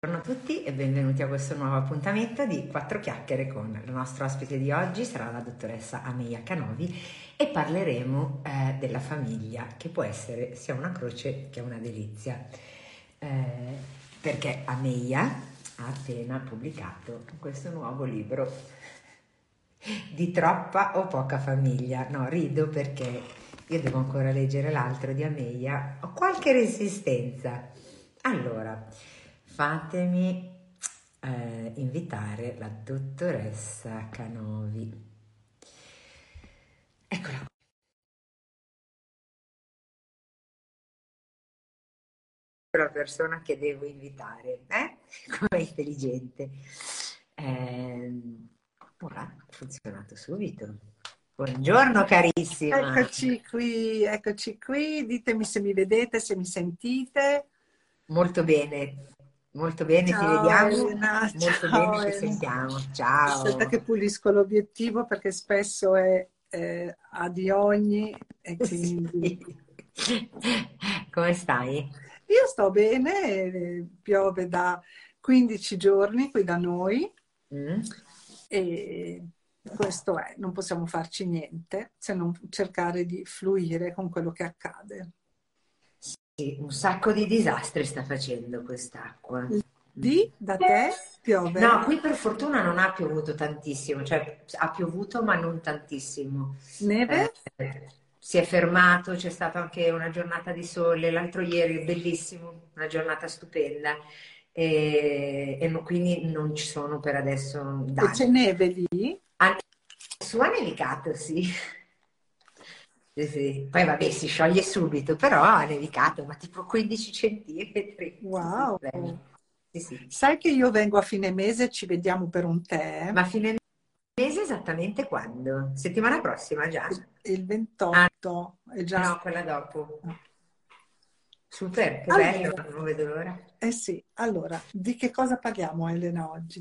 Buongiorno a tutti e benvenuti a questo nuovo appuntamento di Quattro Chiacchiere con la nostra ospite di oggi sarà la dottoressa Amelia Canovi e parleremo della famiglia che può essere sia una croce che una delizia eh, perché Amelia ha appena pubblicato questo nuovo libro di troppa o poca famiglia. No, rido perché io devo ancora leggere l'altro di Amelia, ho qualche resistenza. Allora, fatemi invitare la dottoressa Canovi. Eccola qua, la persona che devo invitare, eh? Come intelligente. Ora ha funzionato subito. Buongiorno carissima. Eccoci qui, ditemi se mi vedete, se mi sentite. Molto bene, ti Ciao vediamo, Elena, molto bene, ciao ci Elena. sentiamo. Aspetta Ciao. che pulisco l'obiettivo perché spesso ha di ogni e quindi... Sì. Come stai? Io sto bene, piove da 15 giorni qui da noi Mm? e questo è, non possiamo farci niente se non cercare di fluire con quello che accade. Sì, un sacco di disastri sta facendo quest'acqua. Lì da te No, piove? qui per fortuna non ha piovuto tantissimo, cioè ha piovuto ma non tantissimo. Neve? Eh, si è fermato, c'è stata anche una giornata di sole, l'altro ieri, bellissimo, una giornata stupenda. Quindi non ci sono per adesso E c'è danni. neve lì? Anche su ha nevicato, sì. Sì, sì. Poi vabbè, si scioglie subito, però ha nevicato, ma tipo 15 centimetri. Sì, sì, Wow! bello. Sì, sì. Sai che io vengo a fine mese e ci vediamo per un tè? Ma fine mese esattamente quando? Settimana prossima già? Il Ah 28, è già... no, quella dopo. Super, che bello, Allora, non vedo l'ora. eh sì, allora, di che cosa parliamo Elena oggi?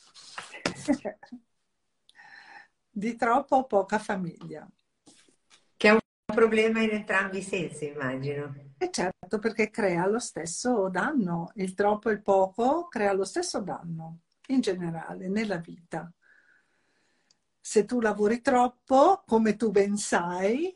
Di troppa o poca famiglia. Che è un problema in entrambi i sensi, immagino. E certo, perché crea lo stesso danno. Il troppo e il poco crea lo stesso danno, in generale, nella vita. Se tu lavori troppo, come tu ben sai,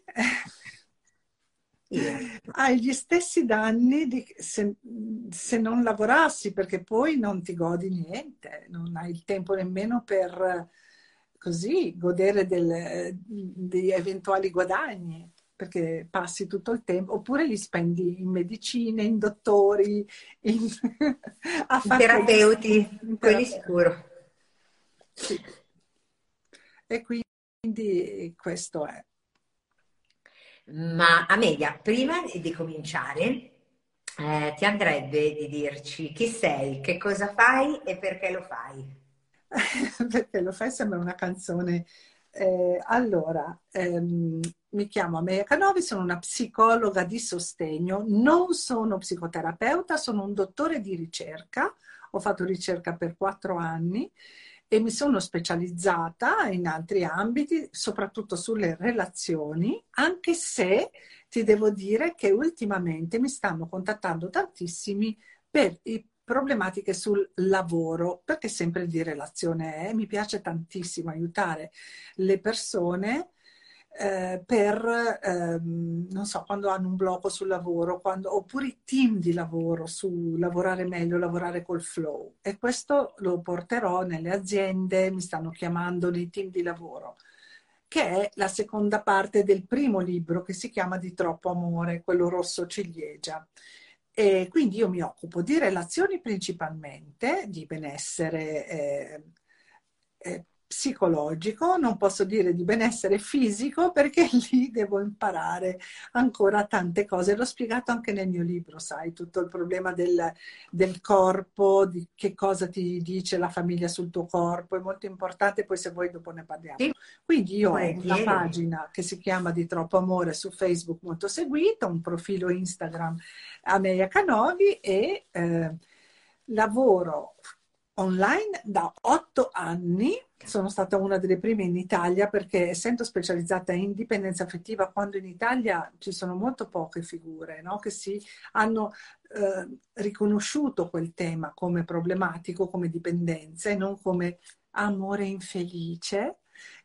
Io. hai gli stessi danni di se non lavorassi, perché poi non ti godi niente, non hai il tempo nemmeno per così godere degli eventuali guadagni, perché passi tutto il tempo, oppure li spendi in medicine, in dottori, in- a I far terapeuti, in quelli terapia. sicuro. Sì. E quindi questo è. Ma Amelia, prima di cominciare, ti andrebbe di dirci chi sei, che cosa fai e perché lo fai? Perché lo fai sembra una canzone. Allora, mi chiamo Amelia Canovi, sono una psicologa di sostegno, non sono psicoterapeuta, sono un dottore di ricerca, ho fatto ricerca per 4 anni e mi sono specializzata in altri ambiti, soprattutto sulle relazioni, anche se ti devo dire che ultimamente mi stanno contattando tantissimi per i problematiche sul lavoro, perché sempre di relazione è. Mi piace tantissimo aiutare le persone non so, quando hanno un blocco sul lavoro, oppure i team di lavoro su lavorare meglio, lavorare col flow. E questo lo porterò nelle aziende, mi stanno chiamando nei team di lavoro, che è la seconda parte del primo libro che si chiama Di troppo amore, quello rosso ciliegia. E quindi io mi occupo di relazioni principalmente, di benessere psicologico, non posso dire di benessere fisico perché lì devo imparare ancora tante cose. L'ho spiegato anche nel mio libro, sai, tutto il problema del corpo, di che cosa ti dice la famiglia sul tuo corpo, è molto importante, poi se vuoi dopo ne parliamo. Sì, Quindi io ho una volentieri. pagina che si chiama Di troppo amore su Facebook molto seguita, un profilo Instagram Amelia Canovi e lavoro Online da 8 anni, sono stata una delle prime in Italia perché essendo specializzata in dipendenza affettiva, quando in Italia ci sono molto poche figure, no? Che si hanno riconosciuto quel tema come problematico, come dipendenza e non come amore infelice.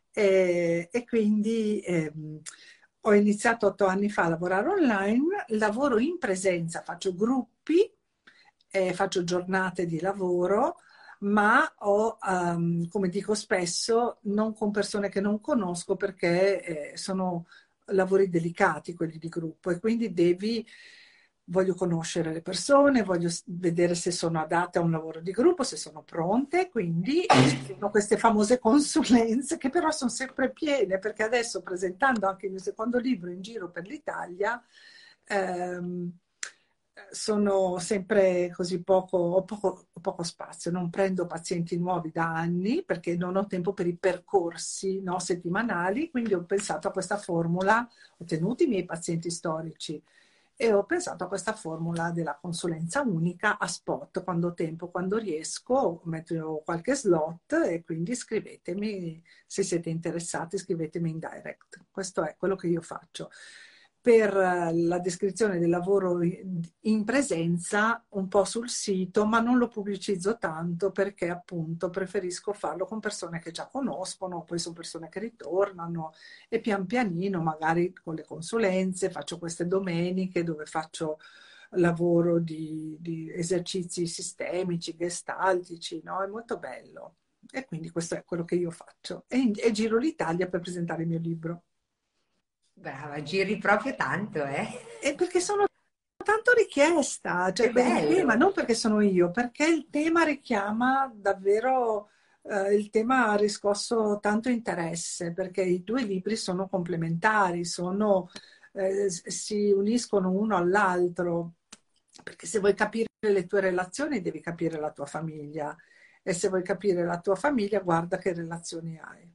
E quindi ho iniziato 8 anni fa a lavorare online, lavoro in presenza, faccio gruppi, faccio giornate di lavoro, ma ho, come dico spesso, non con persone che non conosco perché sono lavori delicati quelli di gruppo e quindi voglio conoscere le persone, voglio vedere se sono adatte a un lavoro di gruppo, se sono pronte, quindi ci sono queste famose consulenze che però sono sempre piene perché adesso presentando anche il mio secondo libro in giro per l'Italia, ehm, sono sempre così ho poco spazio, non prendo pazienti nuovi da anni perché non ho tempo per i percorsi, no, settimanali, quindi ho pensato a questa formula, ho tenuto i miei pazienti storici e ho pensato a questa formula della consulenza unica a spot, quando ho tempo, quando riesco, metto qualche slot e quindi scrivetemi se siete interessati, scrivetemi in direct. Questo è quello che io faccio. Per la descrizione del lavoro in presenza, un po' sul sito, ma non lo pubblicizzo tanto perché appunto preferisco farlo con persone che già conoscono, poi sono persone che ritornano e pian pianino, magari con le consulenze, faccio queste domeniche dove faccio lavoro di esercizi sistemici, gestaltici, no? È molto bello. E quindi questo è quello che io faccio. E giro l'Italia per presentare il mio libro. Brava, giri proprio tanto, eh? E perché sono tanto richiesta, cioè Che il tema, bello! non perché sono io, perché il tema richiama davvero, il tema ha riscosso tanto interesse, perché i due libri sono complementari, si uniscono uno all'altro, perché se vuoi capire le tue relazioni devi capire la tua famiglia e se vuoi capire la tua famiglia guarda che relazioni hai.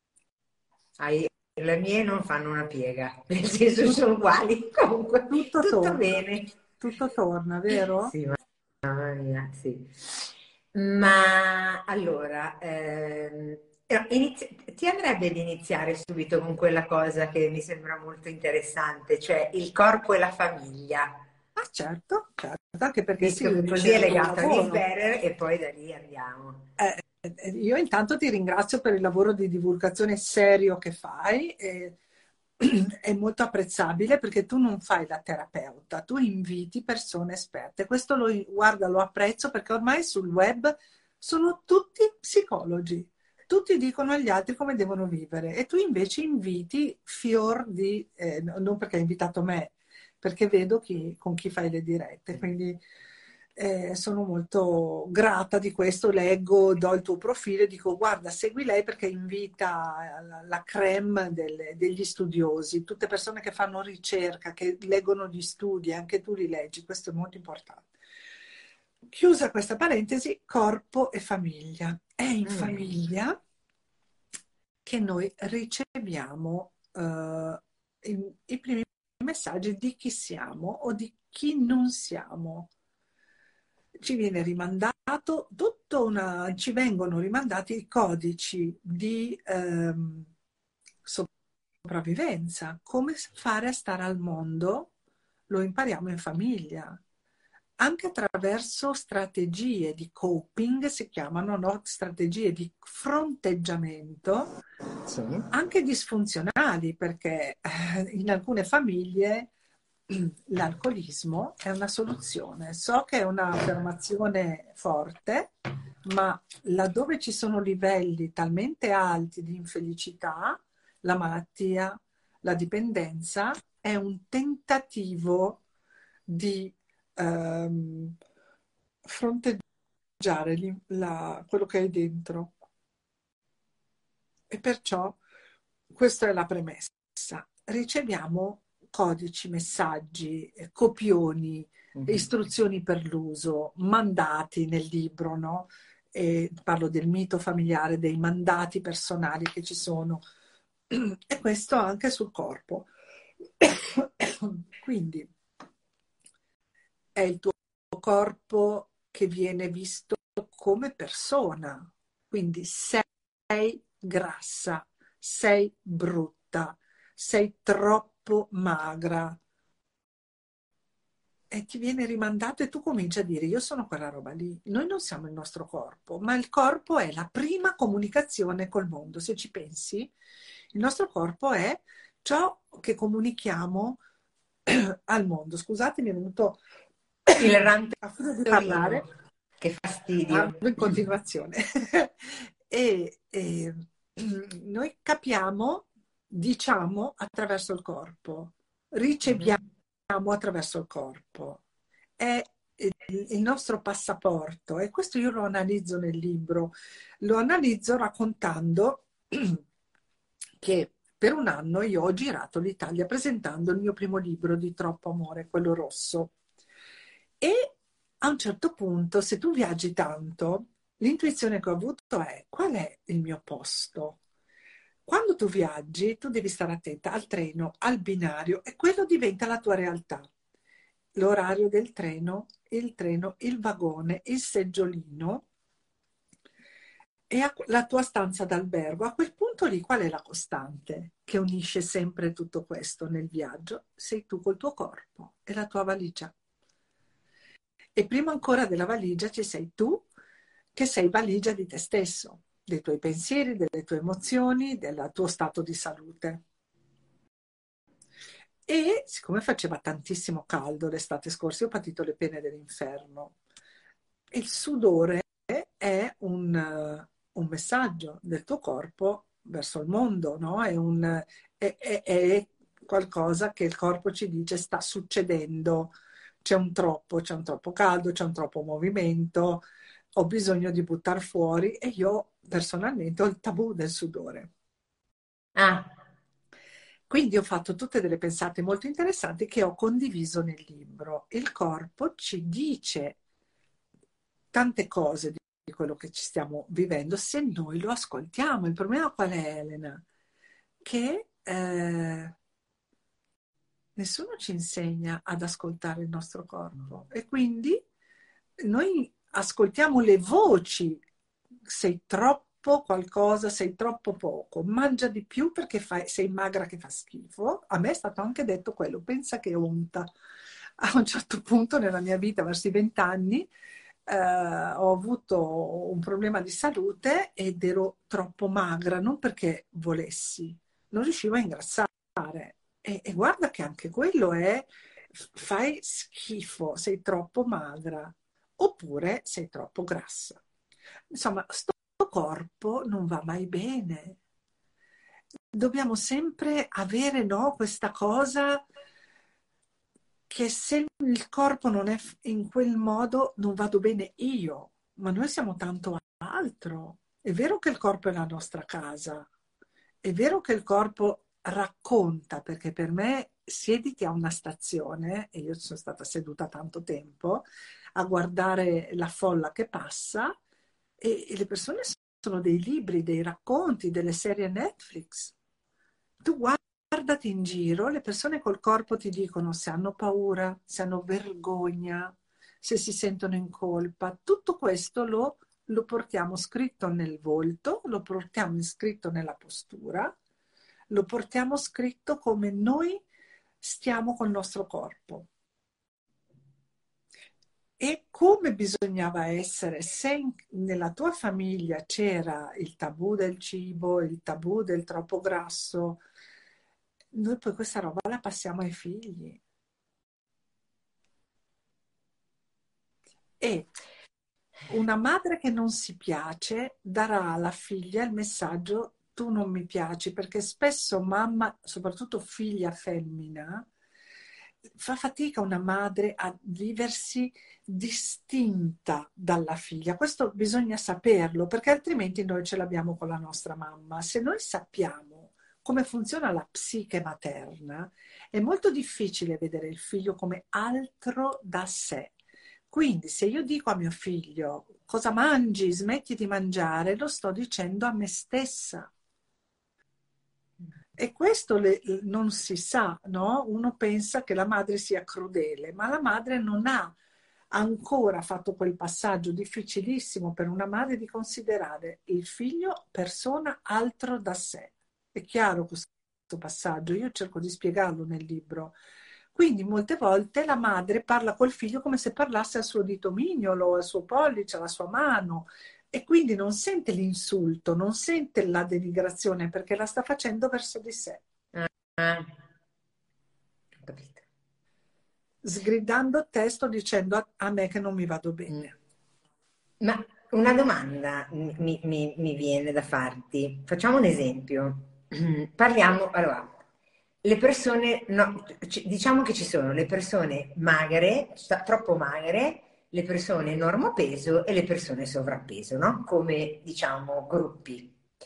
Le mie non fanno una piega, nel senso Tut- sono uguali, comunque Tutto tutto torna, bene. tutto torna, vero? Sì, mamma mia, sì. Ma allora, ti andrebbe di iniziare subito con quella cosa che mi sembra molto interessante, cioè il corpo e la famiglia, Ah, certo, anche perché sì, visto io che così è ricerco un legato lavoro. all'imberer e poi da lì andiamo. Io intanto ti ringrazio per il lavoro di divulgazione serio che fai. È molto apprezzabile perché tu non fai la terapeuta, tu inviti persone esperte. Questo guarda, lo apprezzo perché ormai sul web sono tutti psicologi. Tutti dicono agli altri come devono vivere e tu invece inviti fior di, non perché hai invitato me, perché vedo con chi fai le dirette, quindi sono molto grata di questo, leggo, do il tuo profilo e dico guarda, segui lei perché invita la crème degli studiosi, tutte persone che fanno ricerca, che leggono gli studi, anche tu li leggi, questo è molto importante. Chiusa questa parentesi, corpo e famiglia. È in Mm. famiglia che noi riceviamo i primi messaggi di chi siamo o di chi non siamo. Ci viene rimandato ci vengono rimandati i codici di sopravvivenza, come fare a stare al mondo, lo impariamo in famiglia anche attraverso strategie di coping, si chiamano, no? Strategie di fronteggiamento, Sì. anche disfunzionali, perché in alcune famiglie l'alcolismo è una soluzione. So che è un'affermazione forte, ma laddove ci sono livelli talmente alti di infelicità, la malattia, la dipendenza è un tentativo di ehm, fronteggiare quello che hai dentro. E perciò questa è la premessa. Riceviamo codici, messaggi, copioni, Mhm. istruzioni per l'uso, mandati nel libro, no? E parlo del mito familiare, dei mandati personali che ci sono. E questo anche sul corpo. Quindi è il tuo corpo che viene visto come persona. Quindi sei grassa, sei brutta, sei troppo magra. E ti viene rimandato e tu cominci a dire io sono quella roba lì. Noi non siamo il nostro corpo, ma il corpo è la prima comunicazione col mondo. Se ci pensi, il nostro corpo è ciò che comunichiamo al mondo. Scusate, mi è venuto Il rampellino, a furia di parlare, che fastidio. parlo in continuazione. E noi capiamo, diciamo, attraverso il corpo, riceviamo attraverso il corpo. È il nostro passaporto e questo io lo analizzo nel libro. Lo analizzo raccontando che per un anno io ho girato l'Italia presentando il mio primo libro di Troppo Amore, quello rosso. E a un certo punto, se tu viaggi tanto, l'intuizione che ho avuto è qual è il mio posto? Quando tu viaggi, tu devi stare attenta al treno, al binario e quello diventa la tua realtà. L'orario del treno, il vagone, il seggiolino e la tua stanza d'albergo. A quel punto lì qual è la costante che unisce sempre tutto questo nel viaggio? Sei tu col tuo corpo e la tua valigia. E prima ancora della valigia ci sei tu che sei valigia di te stesso, dei tuoi pensieri, delle tue emozioni, del tuo stato di salute. E siccome faceva tantissimo caldo l'estate scorsa, io ho patito le pene dell'inferno. Il sudore è un messaggio del tuo corpo verso il mondo, no? È qualcosa che il corpo ci dice sta succedendo, c'è un troppo caldo, c'è un troppo movimento, ho bisogno di buttare fuori e io personalmente ho il tabù del sudore. Ah, Quindi ho fatto tutte delle pensate molto interessanti che ho condiviso nel libro. Il corpo ci dice tante cose di quello che ci stiamo vivendo se noi lo ascoltiamo. Il problema qual è, Elena? Che nessuno ci insegna ad ascoltare il nostro corpo e quindi noi ascoltiamo le voci, sei troppo qualcosa, sei troppo poco, mangia di più perché sei magra che fa schifo. A me è stato anche detto quello, pensa che onta. A un certo punto nella mia vita, verso i 20 anni, ho avuto un problema di salute ed ero troppo magra, non perché volessi, non riuscivo a ingrassare. E guarda che anche quello è, fai schifo, sei troppo magra, oppure sei troppo grassa. Insomma, sto corpo non va mai bene. Dobbiamo sempre avere, no, questa cosa che se il corpo non è in quel modo non vado bene io, ma noi siamo tanto altro. È vero che il corpo è la nostra casa, è vero che il corpo racconta, perché per me siediti a una stazione, e io sono stata seduta tanto tempo, a guardare la folla che passa e le persone sono dei libri, dei racconti, delle serie Netflix. Tu guardati in giro, le persone col corpo ti dicono se hanno paura, se hanno vergogna, se si sentono in colpa. Tutto questo lo portiamo scritto nel volto, lo portiamo scritto nella postura, lo portiamo scritto come noi stiamo col nostro corpo. E come bisognava essere se nella tua famiglia c'era il tabù del cibo, il tabù del troppo grasso, noi poi questa roba la passiamo ai figli. E una madre che non si piace darà alla figlia il messaggio tu non mi piaci, perché spesso mamma, soprattutto figlia femmina, fa fatica una madre a viversi distinta dalla figlia. Questo bisogna saperlo, perché altrimenti noi ce l'abbiamo con la nostra mamma. Se noi sappiamo come funziona la psiche materna, è molto difficile vedere il figlio come altro da sé. Quindi se io dico a mio figlio cosa mangi, smetti di mangiare, lo sto dicendo a me stessa. E questo non si sa, no? Uno pensa che la madre sia crudele, ma la madre non ha ancora fatto quel passaggio difficilissimo per una madre di considerare il figlio persona altro da sé. È chiaro questo passaggio, io cerco di spiegarlo nel libro. Quindi molte volte la madre parla col figlio come se parlasse al suo dito mignolo, al suo pollice, alla sua mano, e quindi non sente l'insulto, non sente la denigrazione perché la sta facendo verso di sé, Ah, ho capito. sgridando il testo dicendo a me che non mi vado Mm. bene. Ma una domanda mi viene da farti. Facciamo un esempio. Parliamo, allora, le persone, no, diciamo che ci sono le persone magre, troppo magre, le persone normopeso e le persone sovrappeso, no? Come, diciamo, gruppi.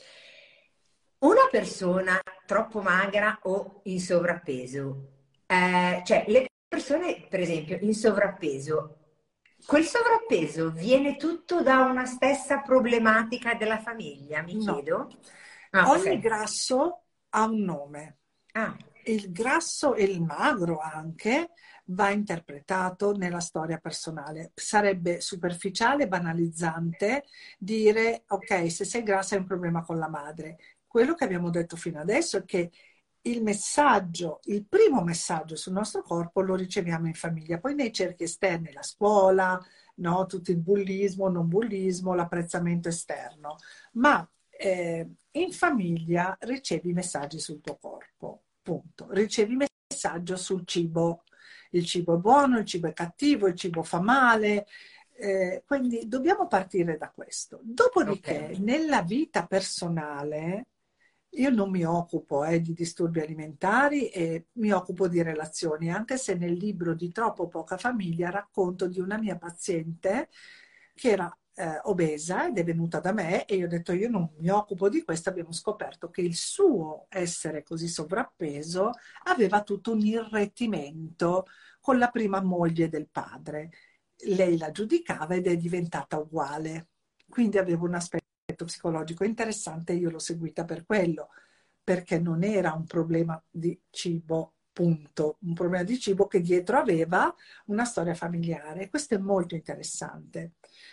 Una persona troppo magra o in sovrappeso, cioè le persone, per esempio, in sovrappeso, quel sovrappeso viene tutto da una stessa problematica della famiglia, mi No, chiedo. Ah, ogni ok. grasso ha un nome. Ah, Il grasso e il magro anche va interpretato nella storia personale. Sarebbe superficiale, banalizzante dire ok, se sei grassa hai un problema con la madre. Quello che abbiamo detto fino adesso è che il messaggio, il primo messaggio sul nostro corpo lo riceviamo in famiglia, poi nei cerchi esterni, la scuola, no? Tutto il bullismo, non bullismo, l'apprezzamento esterno, ma in famiglia ricevi messaggi sul tuo corpo, punto. Ricevi messaggio sul cibo. Il cibo è buono, il cibo è cattivo, il cibo fa male. Quindi dobbiamo partire da questo. ok. Dopodiché, nella vita personale, io non mi occupo di disturbi alimentari e mi occupo di relazioni, anche se nel libro di Troppo poca famiglia racconto di una mia paziente che era obesa ed è venuta da me e io ho detto io non mi occupo di questo, abbiamo scoperto che il suo essere così sovrappeso aveva tutto un irretimento con la prima moglie del padre. Lei la giudicava ed è diventata uguale, quindi aveva un aspetto psicologico interessante, io l'ho seguita per quello, perché non era un problema di cibo, punto, un problema di cibo che dietro aveva una storia familiare. Questo è molto interessante.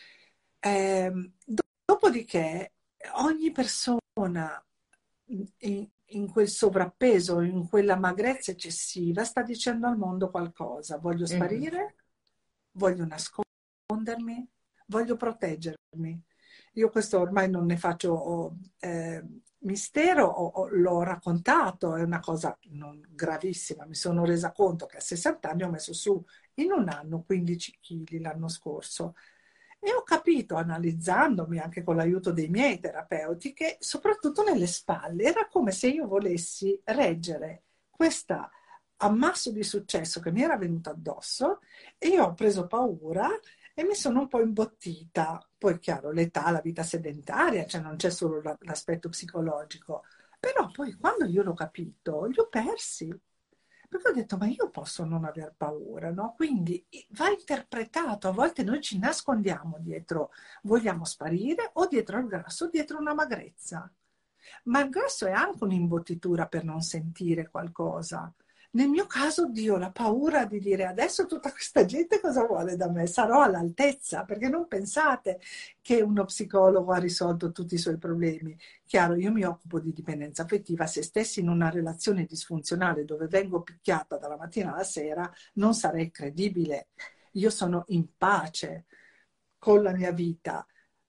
Dopodiché, ogni persona in quel sovrappeso, in quella magrezza eccessiva, sta dicendo al mondo qualcosa. Voglio Mhm. sparire, voglio nascondermi, voglio proteggermi. Io questo ormai non ne faccio mistero, l'ho raccontato, è una cosa non gravissima. Mi sono resa conto che a 60 anni ho messo su in un anno 15 kg l'anno scorso. E ho capito, analizzandomi anche con l'aiuto dei miei terapeuti, che soprattutto nelle spalle era come se io volessi reggere questo ammasso di successo che mi era venuto addosso e io ho preso paura e mi sono un po' imbottita. Poi, chiaro, l'età, la vita sedentaria, cioè non c'è solo l'aspetto psicologico. Però poi quando io l'ho capito, li ho persi. Perché ho detto, ma io posso non aver paura, no? Quindi va interpretato. A volte noi ci nascondiamo dietro, vogliamo sparire o dietro al grasso, o dietro una magrezza. Ma il grasso è anche un'imbottitura per non sentire qualcosa. Nel mio caso, Dio, la paura di dire adesso tutta questa gente cosa vuole da me? Sarò all'altezza, perché non pensate che uno psicologo ha risolto tutti i suoi problemi. Chiaro, io mi occupo di dipendenza affettiva, se stessi in una relazione disfunzionale dove vengo picchiata dalla mattina alla sera, non sarei credibile. Io sono in pace con la mia vita,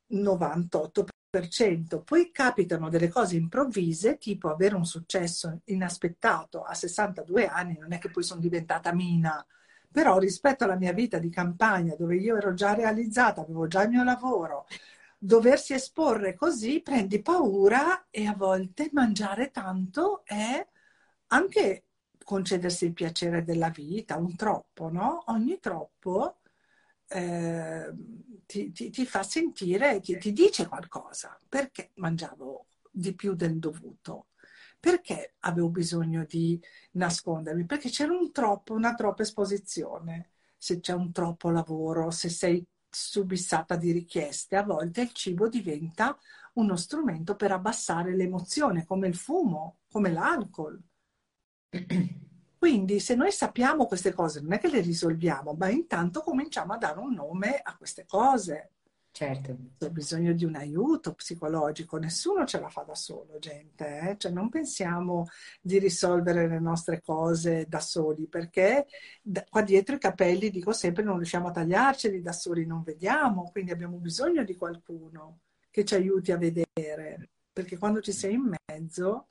98%. Poi capitano delle cose improvvise, tipo avere un successo inaspettato a 62 anni, non è che poi sono diventata Mina, però rispetto alla mia vita di campagna, dove io ero già realizzata, avevo già il mio lavoro, doversi esporre così, prendi paura e a volte mangiare tanto è anche concedersi il piacere della vita, un troppo, no? Ogni troppo eh, ti fa sentire, ti dice qualcosa. Perché mangiavo di più del dovuto? Perché avevo bisogno di nascondermi? Perché c'era una troppa esposizione. Se c'è un troppo lavoro, se sei subissata di richieste, a volte il cibo diventa uno strumento per abbassare l'emozione, come il fumo, come l'alcol. Quindi se noi sappiamo queste cose, non è che le risolviamo, ma intanto cominciamo a dare un nome a queste cose. Certo. Ho bisogno di un aiuto psicologico, nessuno ce la fa da solo, gente, eh? Cioè non pensiamo di risolvere le nostre cose da soli, perché qua dietro i capelli, dico sempre, non riusciamo a tagliarceli da soli, non vediamo, quindi abbiamo bisogno di qualcuno che ci aiuti a vedere, perché quando ci sei in mezzo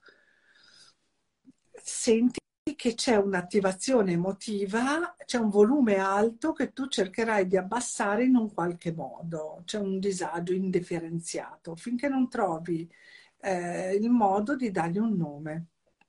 senti che c'è un'attivazione emotiva, c'è un volume alto che tu cercherai di abbassare in un qualche modo, c'è un disagio indifferenziato, finché non trovi il modo di dargli un nome.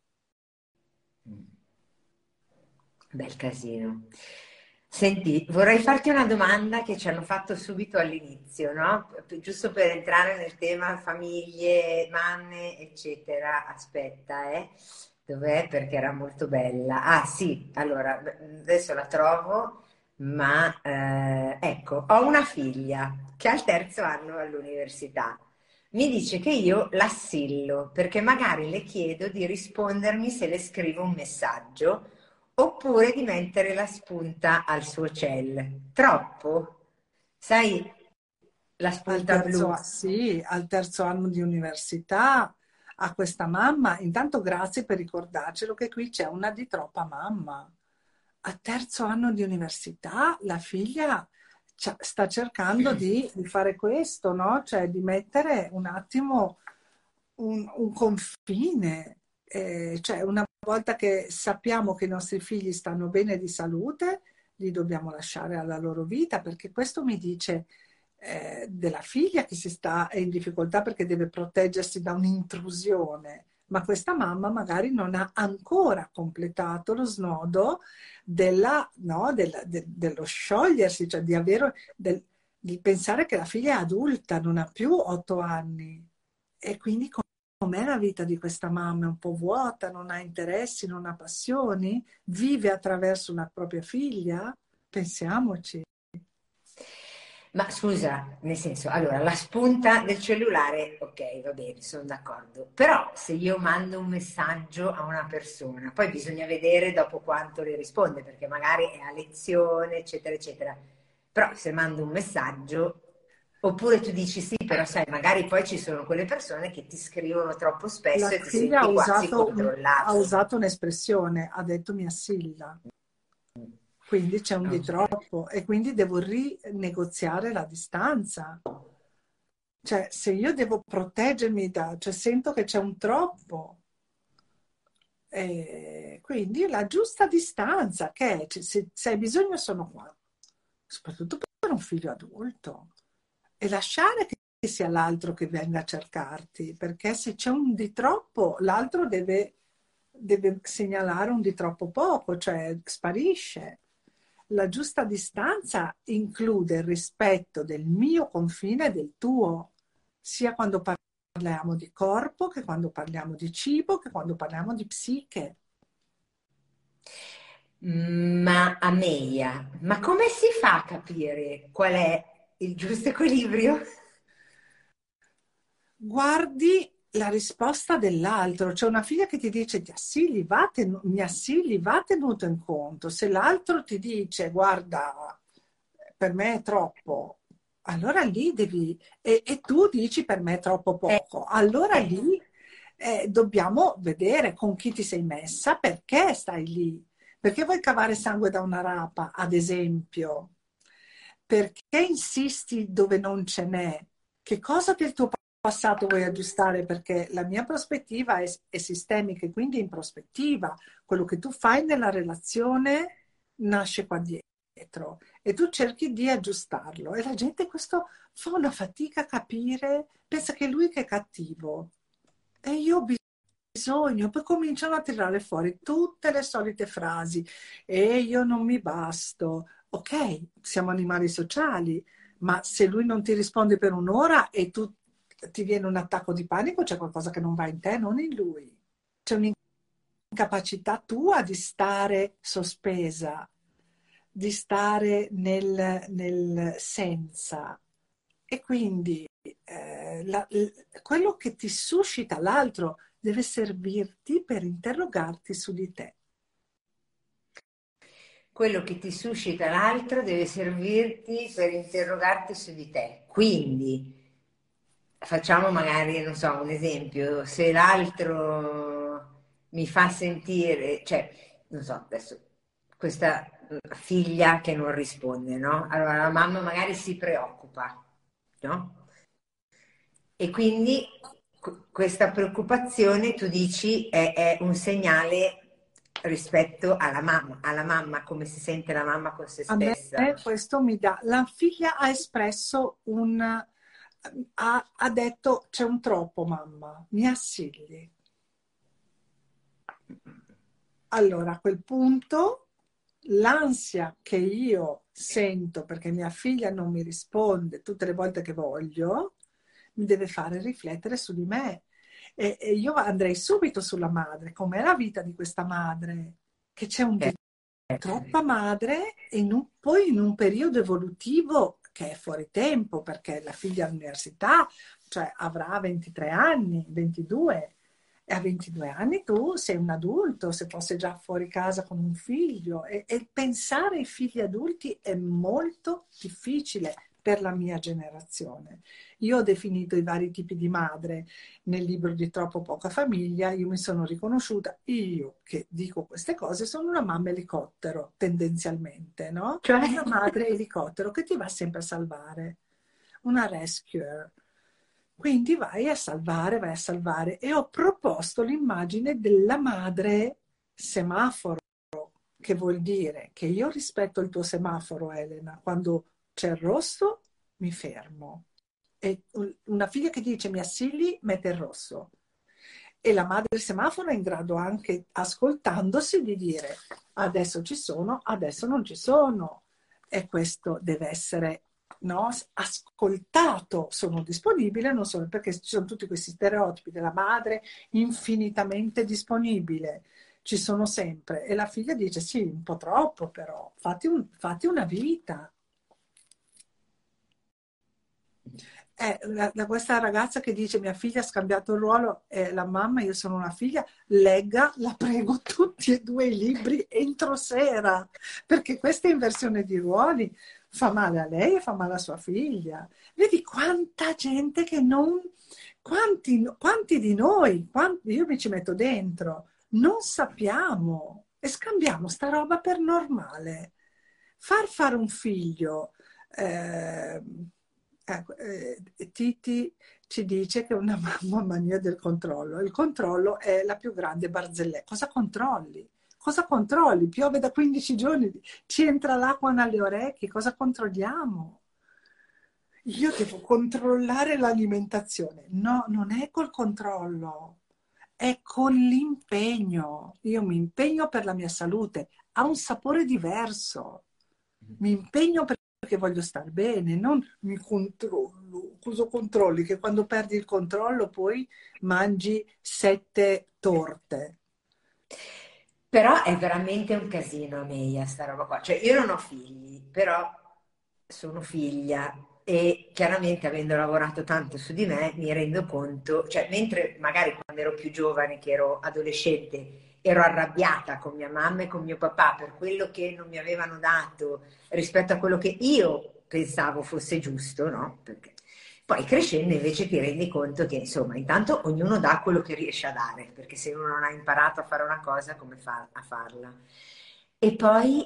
Bel casino. Senti, vorrei farti una domanda che ci hanno fatto subito all'inizio, no? Giusto per entrare nel tema famiglie, mamme, eccetera. Aspetta, dov'è? Perché era molto bella. Ah, sì, allora, adesso la trovo, ma ecco, ho una figlia che ha il terzo anno all'università. Mi dice che io l'assillo perché magari le chiedo di rispondermi se le scrivo un messaggio oppure di mettere la spunta al suo cell. Troppo? Sai, la spunta blu. Sì, al terzo anno di università, a questa mamma, intanto grazie per ricordarcelo che qui c'è una di troppa mamma. A terzo anno di università la figlia sta cercando di fare questo, no? Cioè di mettere un attimo un confine. Cioè una volta che sappiamo che i nostri figli stanno bene di salute, li dobbiamo lasciare alla loro vita, perché questo mi dice della figlia che è in difficoltà perché deve proteggersi da un'intrusione, ma questa mamma magari non ha ancora completato lo snodo dello sciogliersi, cioè di pensare che la figlia è adulta, non ha più 8 anni. E quindi com'è la vita di questa mamma? È un po' vuota, non ha interessi, non ha passioni, vive attraverso una propria figlia? Pensiamoci. Ma scusa, nel senso, allora, la spunta del cellulare, ok, va bene, sono d'accordo. Però se io mando un messaggio a una persona, poi bisogna vedere dopo quanto le risponde, perché magari è a lezione, eccetera, eccetera. Però se mando un messaggio, oppure tu dici sì, però sai, magari poi ci sono quelle persone che ti scrivono troppo La spesso e ti figlia senti quasi ha controllato. usato un'espressione, ha detto mi assilla, quindi c'è un di Ok. troppo e quindi devo rinegoziare la distanza. Cioè, se io devo proteggermi cioè sento che c'è un troppo. Quindi la giusta distanza, che è, cioè, se hai bisogno sono qua, soprattutto per un figlio adulto. E lasciare che sia l'altro che venga a cercarti, perché se c'è un di troppo, l'altro deve segnalare un di troppo poco, cioè sparisce. La giusta distanza include il rispetto del mio confine e del tuo, sia quando parliamo di corpo, che quando parliamo di cibo, che quando parliamo di psiche. Ma Amelia, ma come si fa a capire qual è il giusto equilibrio? Guardi la risposta dell'altro. C'è una figlia che ti dice mi assigli, va tenuto in conto. Se l'altro ti dice guarda, per me è troppo, allora lì e tu dici per me è troppo Eh, poco, allora eh, lì dobbiamo vedere con chi ti sei messa, perché stai lì. Perché vuoi cavare sangue da una rapa, ad esempio? Perché insisti dove non ce n'è? Che cosa del tuo passato vuoi aggiustare? Perché la mia prospettiva è sistemica e quindi in prospettiva. Quello che tu fai nella relazione nasce qua dietro e tu cerchi di aggiustarlo. E la gente questo fa una fatica a capire, pensa che è lui che è cattivo. E io ho bisogno, poi cominciano a tirare fuori tutte le solite frasi. E io non mi basto. Ok, siamo animali sociali, ma se lui non ti risponde per un'ora e tu ti viene un attacco di panico, c'è qualcosa che non va in te, non in lui. C'è un'incapacità tua di stare sospesa, di stare nel senza. E quindi quello che ti suscita l'altro deve servirti per interrogarti su di te. quello che ti suscita l'altro deve servirti per interrogarti su di te. Quindi facciamo magari, non so, un esempio, se l'altro mi fa sentire, cioè, non so, adesso, questa figlia che non risponde, no? Allora la mamma magari si preoccupa, no? E quindi questa preoccupazione, tu dici, è un segnale rispetto alla mamma, come si sente la mamma con se A me stessa. questo mi dà, la figlia ha espresso ha detto c'è un troppo mamma, mi assigli. Allora a quel punto l'ansia che io sento perché mia figlia non mi risponde tutte le volte che voglio, mi deve fare riflettere su di me. E io andrei subito sulla madre, com'è la vita di questa madre, che c'è troppa madre e poi in un periodo evolutivo che è fuori tempo, perché la figlia all'università, cioè avrà 23 anni, 22, e a 22 anni tu sei un adulto, se fosse già fuori casa con un figlio, e pensare ai figli adulti è molto difficile per la mia generazione. Io ho definito i vari tipi di madre nel libro di Troppo poca famiglia. Io mi sono riconosciuta, io che dico queste cose, sono una mamma elicottero tendenzialmente, no? Cioè, Una madre elicottero che ti va sempre a salvare, una rescuer. Quindi vai a salvare. E ho proposto l'immagine della madre semaforo, che vuol dire che io rispetto il tuo semaforo, Elena, quando c'è il rosso mi fermo. E una figlia che dice mi assigli mette il rosso. E la madre semaforo è in grado anche, ascoltandosi, di dire adesso ci sono, adesso non ci sono. E questo deve essere, no, ascoltato. Sono disponibile, non sono, perché ci sono tutti questi stereotipi della madre infinitamente disponibile. Ci sono sempre. E la figlia dice sì, un po' troppo però, fatti una vita. Da questa ragazza che dice mia figlia ha scambiato il ruolo, la mamma, io sono una figlia, legga, la prego, tutti e due i libri entro sera, perché questa inversione di ruoli fa male a lei e fa male a sua figlia. Vedi quanta gente che non, quanti di noi, io mi ci metto dentro, non sappiamo e scambiamo sta roba per normale. Far fare un figlio. eh, Ecco, Titi ci dice che una mamma ha mania del controllo. Il controllo è la più grande barzelletta. Cosa controlli? Cosa controlli? Piove da 15 giorni, ci entra l'acqua nelle orecchie, cosa controlliamo? Io devo controllare l'alimentazione. No, non è col controllo, è con l'impegno. Io mi impegno per la mia salute, ha un sapore diverso. Mi impegno perché voglio star bene, non mi controllo. Cosa controlli? Che quando perdi il controllo poi mangi 7 torte. però è veramente un casino, Amelia, sta roba qua. Cioè, io non ho figli, però sono figlia e chiaramente avendo lavorato tanto su di me mi rendo conto, cioè mentre magari quando ero più giovane, che ero adolescente, ero arrabbiata con mia mamma e con mio papà per quello che non mi avevano dato rispetto a quello che io pensavo fosse giusto, no? Perché poi crescendo invece ti rendi conto che insomma intanto ognuno dà quello che riesce a dare, perché se uno non ha imparato a fare una cosa, come fa a farla? E poi,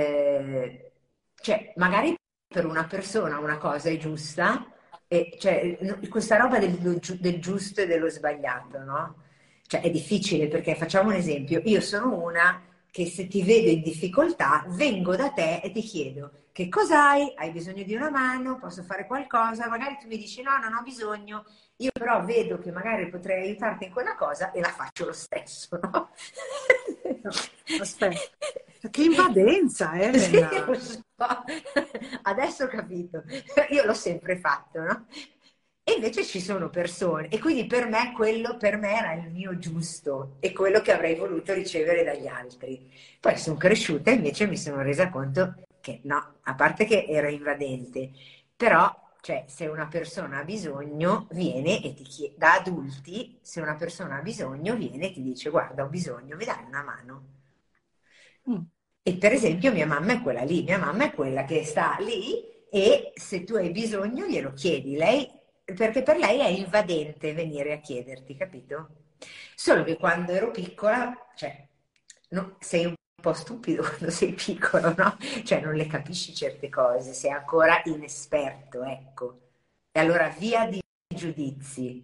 cioè, magari per una persona una cosa è giusta, e, cioè, questa roba del giusto e dello sbagliato, no? Cioè, è difficile perché facciamo un esempio, io sono una che se ti vedo in difficoltà vengo da te e ti chiedo che cos'hai, hai bisogno di una mano, posso fare qualcosa, magari tu mi dici no, non ho bisogno, io però vedo che magari potrei aiutarti in quella cosa e la faccio lo stesso, no? No, aspetta, che invadenza, Sì, Elena! lo so. Adesso ho capito. Io l'ho sempre fatto, no? E invece ci sono persone, e quindi per me quello per me era il mio giusto e quello che avrei voluto ricevere dagli altri. Poi sono cresciuta e invece mi sono resa conto che no, a parte che era invadente, però cioè, se una persona ha bisogno, viene e ti chiede, da adulti, se una persona ha bisogno, viene e ti dice guarda, ho bisogno, mi dai una mano? Mm. E per esempio mia mamma è quella lì, mia mamma è quella che sta lì e se tu hai bisogno glielo chiedi, lei, perché per lei è invadente venire a chiederti, capito? Solo che quando ero piccola, cioè, sei un po' stupido quando sei piccolo, no? Cioè non le capisci certe cose, sei ancora inesperto, ecco. E allora via di giudizi.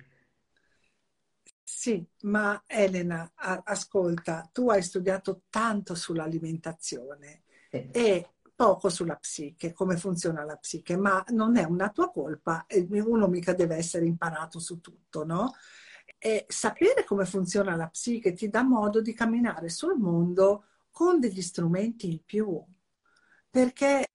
Sì, ma Elena, ascolta, tu hai studiato tanto sull'alimentazione Sì. e poco sulla psiche, come funziona la psiche, ma non è una tua colpa e uno mica deve essere imparato su tutto, no? E sapere come funziona la psiche ti dà modo di camminare sul mondo con degli strumenti in più, perché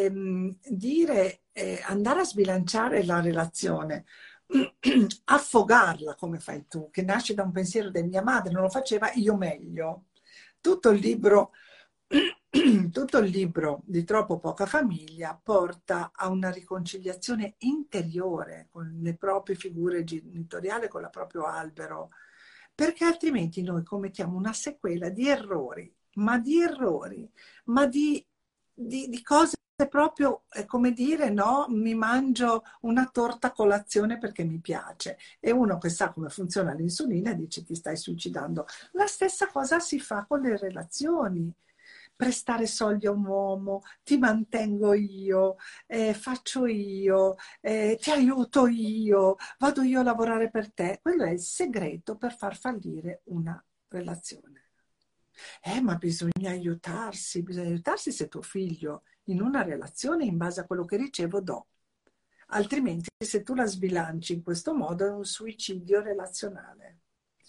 andare a sbilanciare la relazione, affogarla come fai tu, che nasce da un pensiero di mia madre, non lo faceva io meglio. Tutto il libro, tutto il libro di Troppo poca famiglia porta a una riconciliazione interiore con le proprie figure genitoriali, con il proprio albero, perché altrimenti noi commettiamo una sequela di errori, ma di cose proprio, come dire, no, mi mangio una torta a colazione perché mi piace. E uno che sa come funziona l'insulina dice ti stai suicidando. La stessa cosa si fa con le relazioni. Prestare soldi a un uomo, ti mantengo io, faccio io, ti aiuto io, vado io a lavorare per te. Quello è il segreto per far fallire una relazione. Ma bisogna aiutarsi se tuo figlio in una relazione in base a quello che ricevo do. Altrimenti se tu la sbilanci in questo modo è un suicidio relazionale.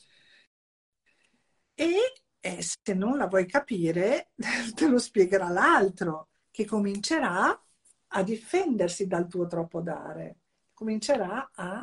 E se non la vuoi capire, te lo spiegherà l'altro, che comincerà a difendersi dal tuo troppo dare. Comincerà a...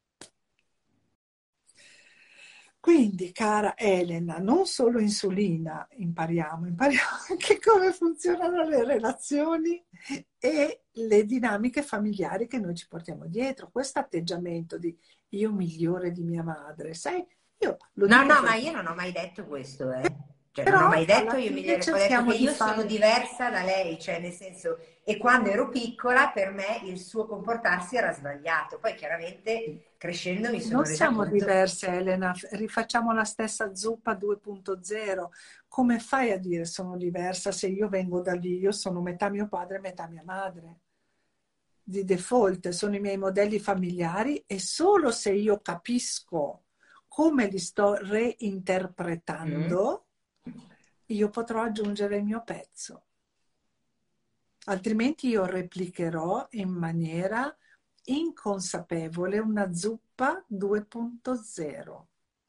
Quindi, cara Elena, non solo insulina impariamo anche come funzionano le relazioni e le dinamiche familiari che noi ci portiamo dietro. Questo atteggiamento di io migliore di mia madre, sai, io lo No, dico no, ma perché io non ho mai detto questo, eh. Cioè, non ho però mai detto alla io fine migliore, ho detto cerchiamo che di io sono fare. diversa da lei, cioè nel senso, e quando ero piccola per me il suo comportarsi era sbagliato. Poi chiaramente crescendo mi sono Non resa siamo conto. diverse, Elena, rifacciamo la stessa zuppa 2.0. Come fai a dire sono diversa se io vengo da lì, io sono metà mio padre e metà mia madre? Di default sono i miei modelli familiari e solo se io capisco come li sto Mm. reinterpretando, io potrò aggiungere il mio pezzo. Altrimenti io replicherò in maniera inconsapevole una zuppa 2.0.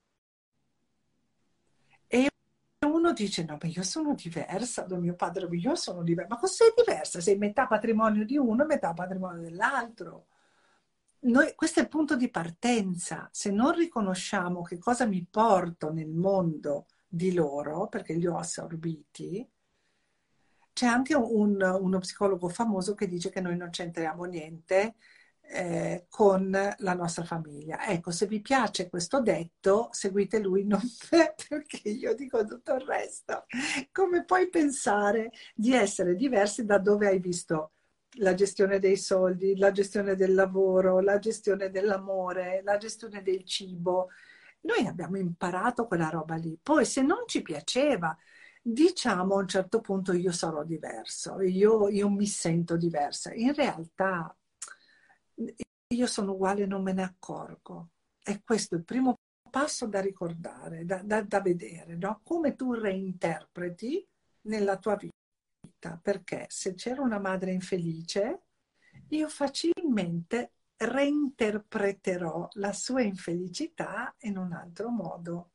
E uno dice: no, ma io sono diversa da mio padre, io sono diversa. Ma cosa sei diversa? Sei metà patrimonio di uno e metà patrimonio dell'altro. Questo è il punto di partenza. Se non riconosciamo che cosa mi porto nel mondo di loro, perché li ho assorbiti, c'è anche uno psicologo famoso che dice che noi non c'entriamo niente con la nostra famiglia. Ecco, se vi piace questo detto, seguite lui, non me, perché io dico tutto il resto. Come puoi pensare di essere diversi da dove hai visto la gestione dei soldi, la gestione del lavoro, la gestione dell'amore, la gestione del cibo? Noi abbiamo imparato quella roba lì. Poi se non ci piaceva, diciamo a un certo punto io sarò diverso, io mi sento diversa. In realtà io sono uguale e non me ne accorgo. E questo è il primo passo da ricordare, da vedere, no? Come tu reinterpreti nella tua vita. Perché se c'era una madre infelice, io facilmente reinterpreterò la sua infelicità in un altro modo.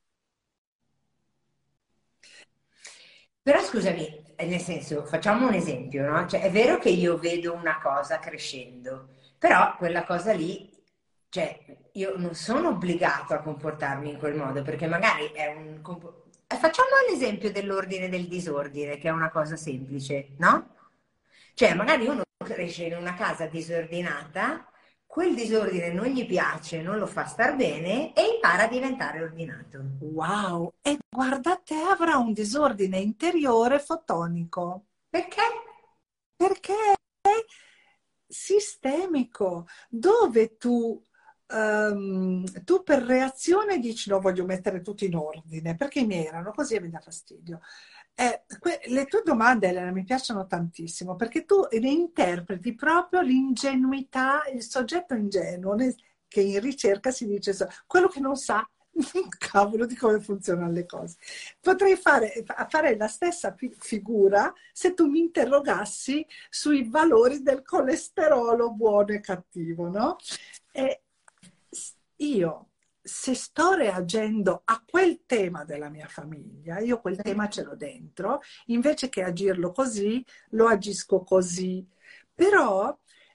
Però scusami, nel senso, facciamo un esempio, no? Cioè, è vero che io vedo una cosa crescendo, però quella cosa lì, cioè, io non sono obbligato a comportarmi in quel modo, perché magari è facciamo l'esempio dell'ordine e del disordine, che è una cosa semplice, no? Cioè, magari uno cresce in una casa disordinata, quel disordine non gli piace, non lo fa star bene e impara a diventare ordinato. Wow! E guarda te, avrà un disordine interiore fotonico. Perché? Perché è sistemico, dove tu per reazione dici no, voglio mettere tutto in ordine, perché i miei erano così e mi dà fastidio. Le tue domande, Elena, mi piacciono tantissimo, perché tu ne interpreti proprio l'ingenuità, il soggetto ingenuo, che in ricerca si dice quello che non sa un cavolo di come funzionano le cose. Potrei fare la stessa figura se tu mi interrogassi sui valori del colesterolo buono e cattivo, no? E io, se sto reagendo a quel tema della mia famiglia, io quel tema ce l'ho dentro, invece che agirlo così, lo agisco così. Però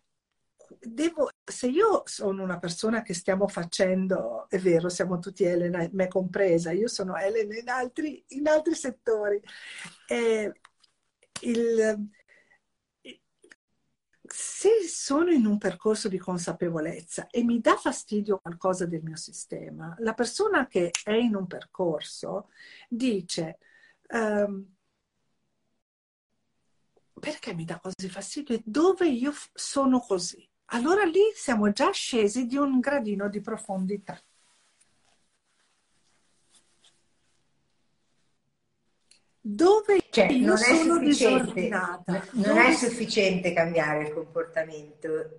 se io sono una persona che stiamo facendo, è vero, siamo tutti Elena, me compresa, io sono Elena in altri settori. Eh, il, Se sono in un percorso di consapevolezza e mi dà fastidio qualcosa del mio sistema, la persona che è in un percorso dice perché mi dà così fastidio e dove io sono così. Allora lì siamo già scesi di un gradino di profondità. Dove Cioè, io non è sono sufficiente, disordinata. non è sufficiente cambiare il comportamento,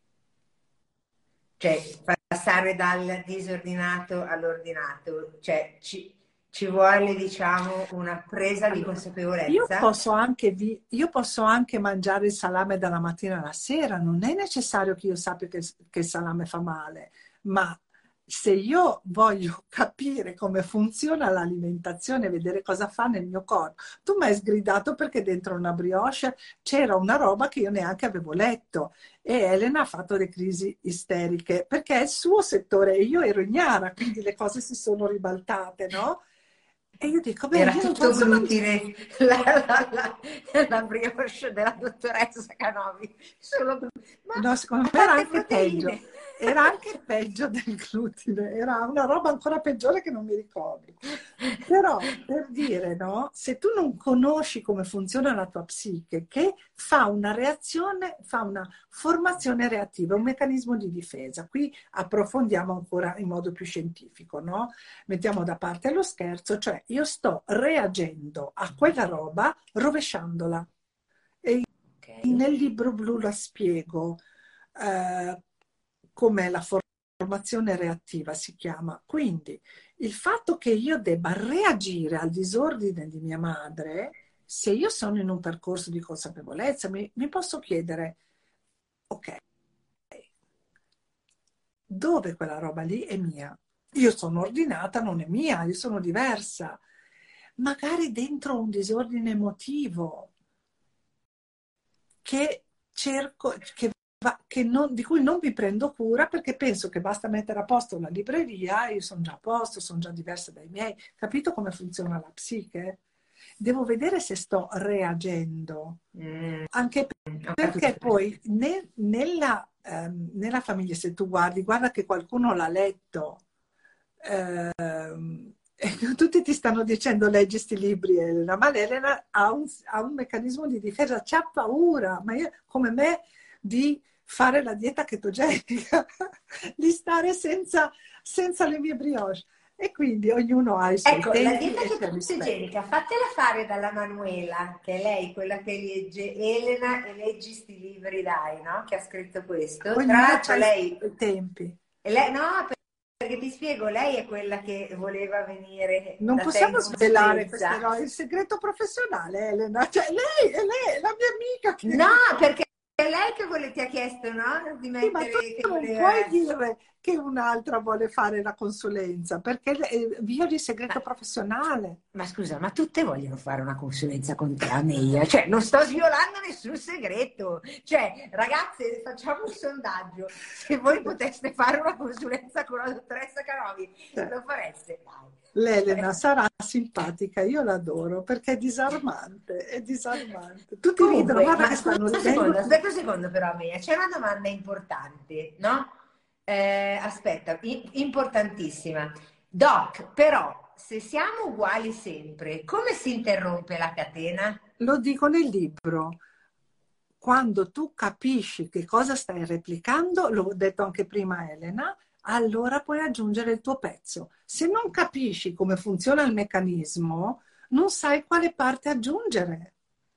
cioè passare dal disordinato all'ordinato, cioè ci vuole, diciamo, una presa di Allora, consapevolezza. io posso anche mangiare il salame dalla mattina alla sera, non è necessario che io sappia che il salame fa male, ma se io voglio capire come funziona l'alimentazione, vedere cosa fa nel mio corpo, tu mi hai sgridato perché dentro una brioche c'era una roba che io neanche avevo letto e Elena ha fatto le crisi isteriche perché è il suo settore e io ero ignara, quindi le cose si sono ribaltate, no? E io dico, beh, Era io non tutto posso mangiare. glutine, la brioche della dottoressa Canovi, solo ma No, secondo me era quante anche peggio. proteine! Era anche peggio del glutine, era una roba ancora peggiore che non mi ricordo. Però per dire, no, se tu non conosci come funziona la tua psiche, che fa una reazione, fa una formazione reattiva, un meccanismo di difesa. Qui approfondiamo ancora in modo più scientifico, no? Mettiamo da parte lo scherzo, cioè io sto reagendo a quella roba rovesciandola. E Ok. nel libro blu la spiego come la formazione reattiva si chiama. Quindi il fatto che io debba reagire al disordine di mia madre, se io sono in un percorso di consapevolezza, mi posso chiedere, ok, dove quella roba lì è mia? Io sono ordinata, non è mia, io sono diversa. Magari dentro un disordine emotivo che cerco, di cui non mi prendo cura perché penso che basta mettere a posto la libreria, io sono già a posto, sono già diversa dai miei. Capito come funziona la psiche? Devo vedere se sto reagendo. Anche Ho perché capito. poi nella famiglia, se tu guarda che qualcuno l'ha letto, e tutti ti stanno dicendo leggi sti libri, Elena, ma l'Elena ha un meccanismo di difesa, c'ha paura, ma io, come me, di fare la dieta chetogenica, di stare senza le mie brioche. E quindi ognuno ha i suoi Ecco, la tempi dieta e c'è rispetto. chetogenica, fatela fare dalla Manuela, che è lei quella che legge Elena e leggi sti libri, dai, no? Che ha scritto questo. Tra Ognuno l'altro ha i lei, suoi tempi. no, perché ti spiego, lei è quella che voleva venire Non da te in possiamo svelare queste consulenza. cose, il segreto professionale, Elena. Cioè, lei è la mia amica che... No, perché è lei che ti ha chiesto, no? Di Sì, ma tu mettere, che non voleva... puoi dire che un'altra vuole fare la consulenza, perché violi il segreto Ma professionale. Ma scusa, ma tutte vogliono fare una consulenza con te, Amelia? Cioè, non sto sviolando nessun segreto. Cioè, ragazze, facciamo un sondaggio. Se voi Vabbè, poteste fare una consulenza con la dottoressa Canovi, cioè, lo fareste? Dai. L'Elena sarà simpatica, io l'adoro perché è disarmante, è disarmante. Tutti ridono, Comunque, guarda ma che scusa stanno un ridendo secondo, tutti. aspetta un secondo però, Mia, c'è una domanda importante, no? Aspetta, importantissima. Doc, però, se siamo uguali sempre, come si interrompe la catena? Lo dico nel libro. Quando tu capisci che cosa stai replicando, l'ho detto anche prima a Elena, allora puoi aggiungere il tuo pezzo. Se non capisci come funziona il meccanismo, non sai quale parte aggiungere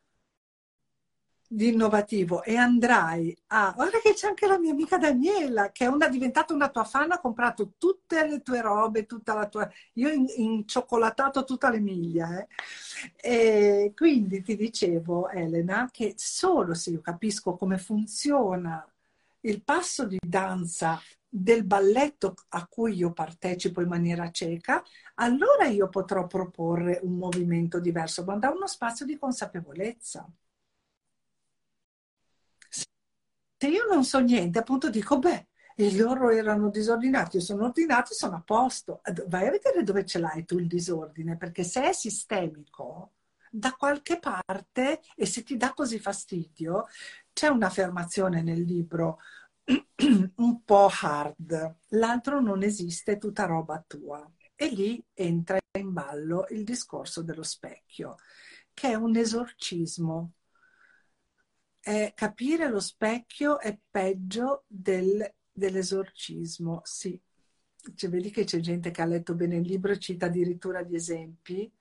di innovativo e andrai a... Guarda che c'è anche la mia amica Daniela, che è diventata una tua fan, ha comprato tutte le tue robe, tutta la tua... Io ho inciocolatato tutta l'Emilia, eh. E quindi ti dicevo, Elena, che solo se io capisco come funziona il passo di danza del balletto a cui io partecipo in maniera cieca, allora io potrò proporre un movimento diverso, ma da uno spazio di consapevolezza. Se io non so niente, appunto dico, beh, e loro erano disordinati, io sono ordinato, sono a posto. Vai a vedere dove ce l'hai tu il disordine, perché se è sistemico, da qualche parte, e se ti dà così fastidio, c'è un'affermazione nel libro un po' hard, l'altro non esiste, è tutta roba tua. E lì entra in ballo il discorso dello specchio, che è un esorcismo. Capire lo specchio è peggio dell'esorcismo, sì. Cioè, vedi che c'è gente che ha letto bene il libro e cita addirittura gli esempi.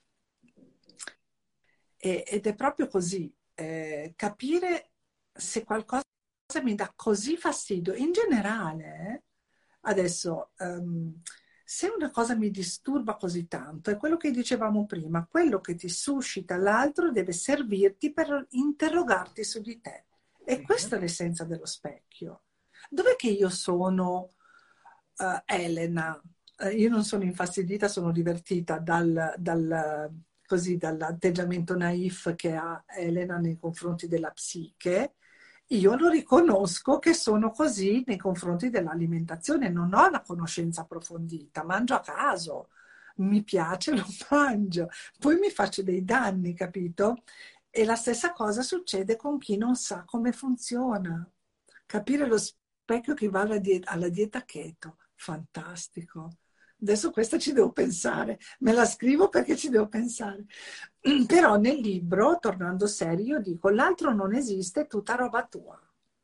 Ed è proprio così. Capire se qualcosa mi dà così fastidio, in generale, adesso, se una cosa mi disturba così tanto, è quello che dicevamo prima, quello che ti suscita l'altro deve servirti per interrogarti su di te. E questa è l'essenza dello specchio. Dov'è che io sono Elena? Io non sono infastidita, sono divertita così, dall'atteggiamento naif che ha Elena nei confronti della psiche. Io lo riconosco che sono così nei confronti dell'alimentazione, non ho la conoscenza approfondita, mangio a caso, mi piace, lo mangio, poi mi faccio dei danni, capito? E la stessa cosa succede con chi non sa come funziona. Capire lo specchio equivale alla dieta keto, fantastico. Adesso questa ci devo pensare, me la scrivo perché ci devo pensare. Però nel libro, tornando serio, dico l'altro non esiste, è tutta roba tua.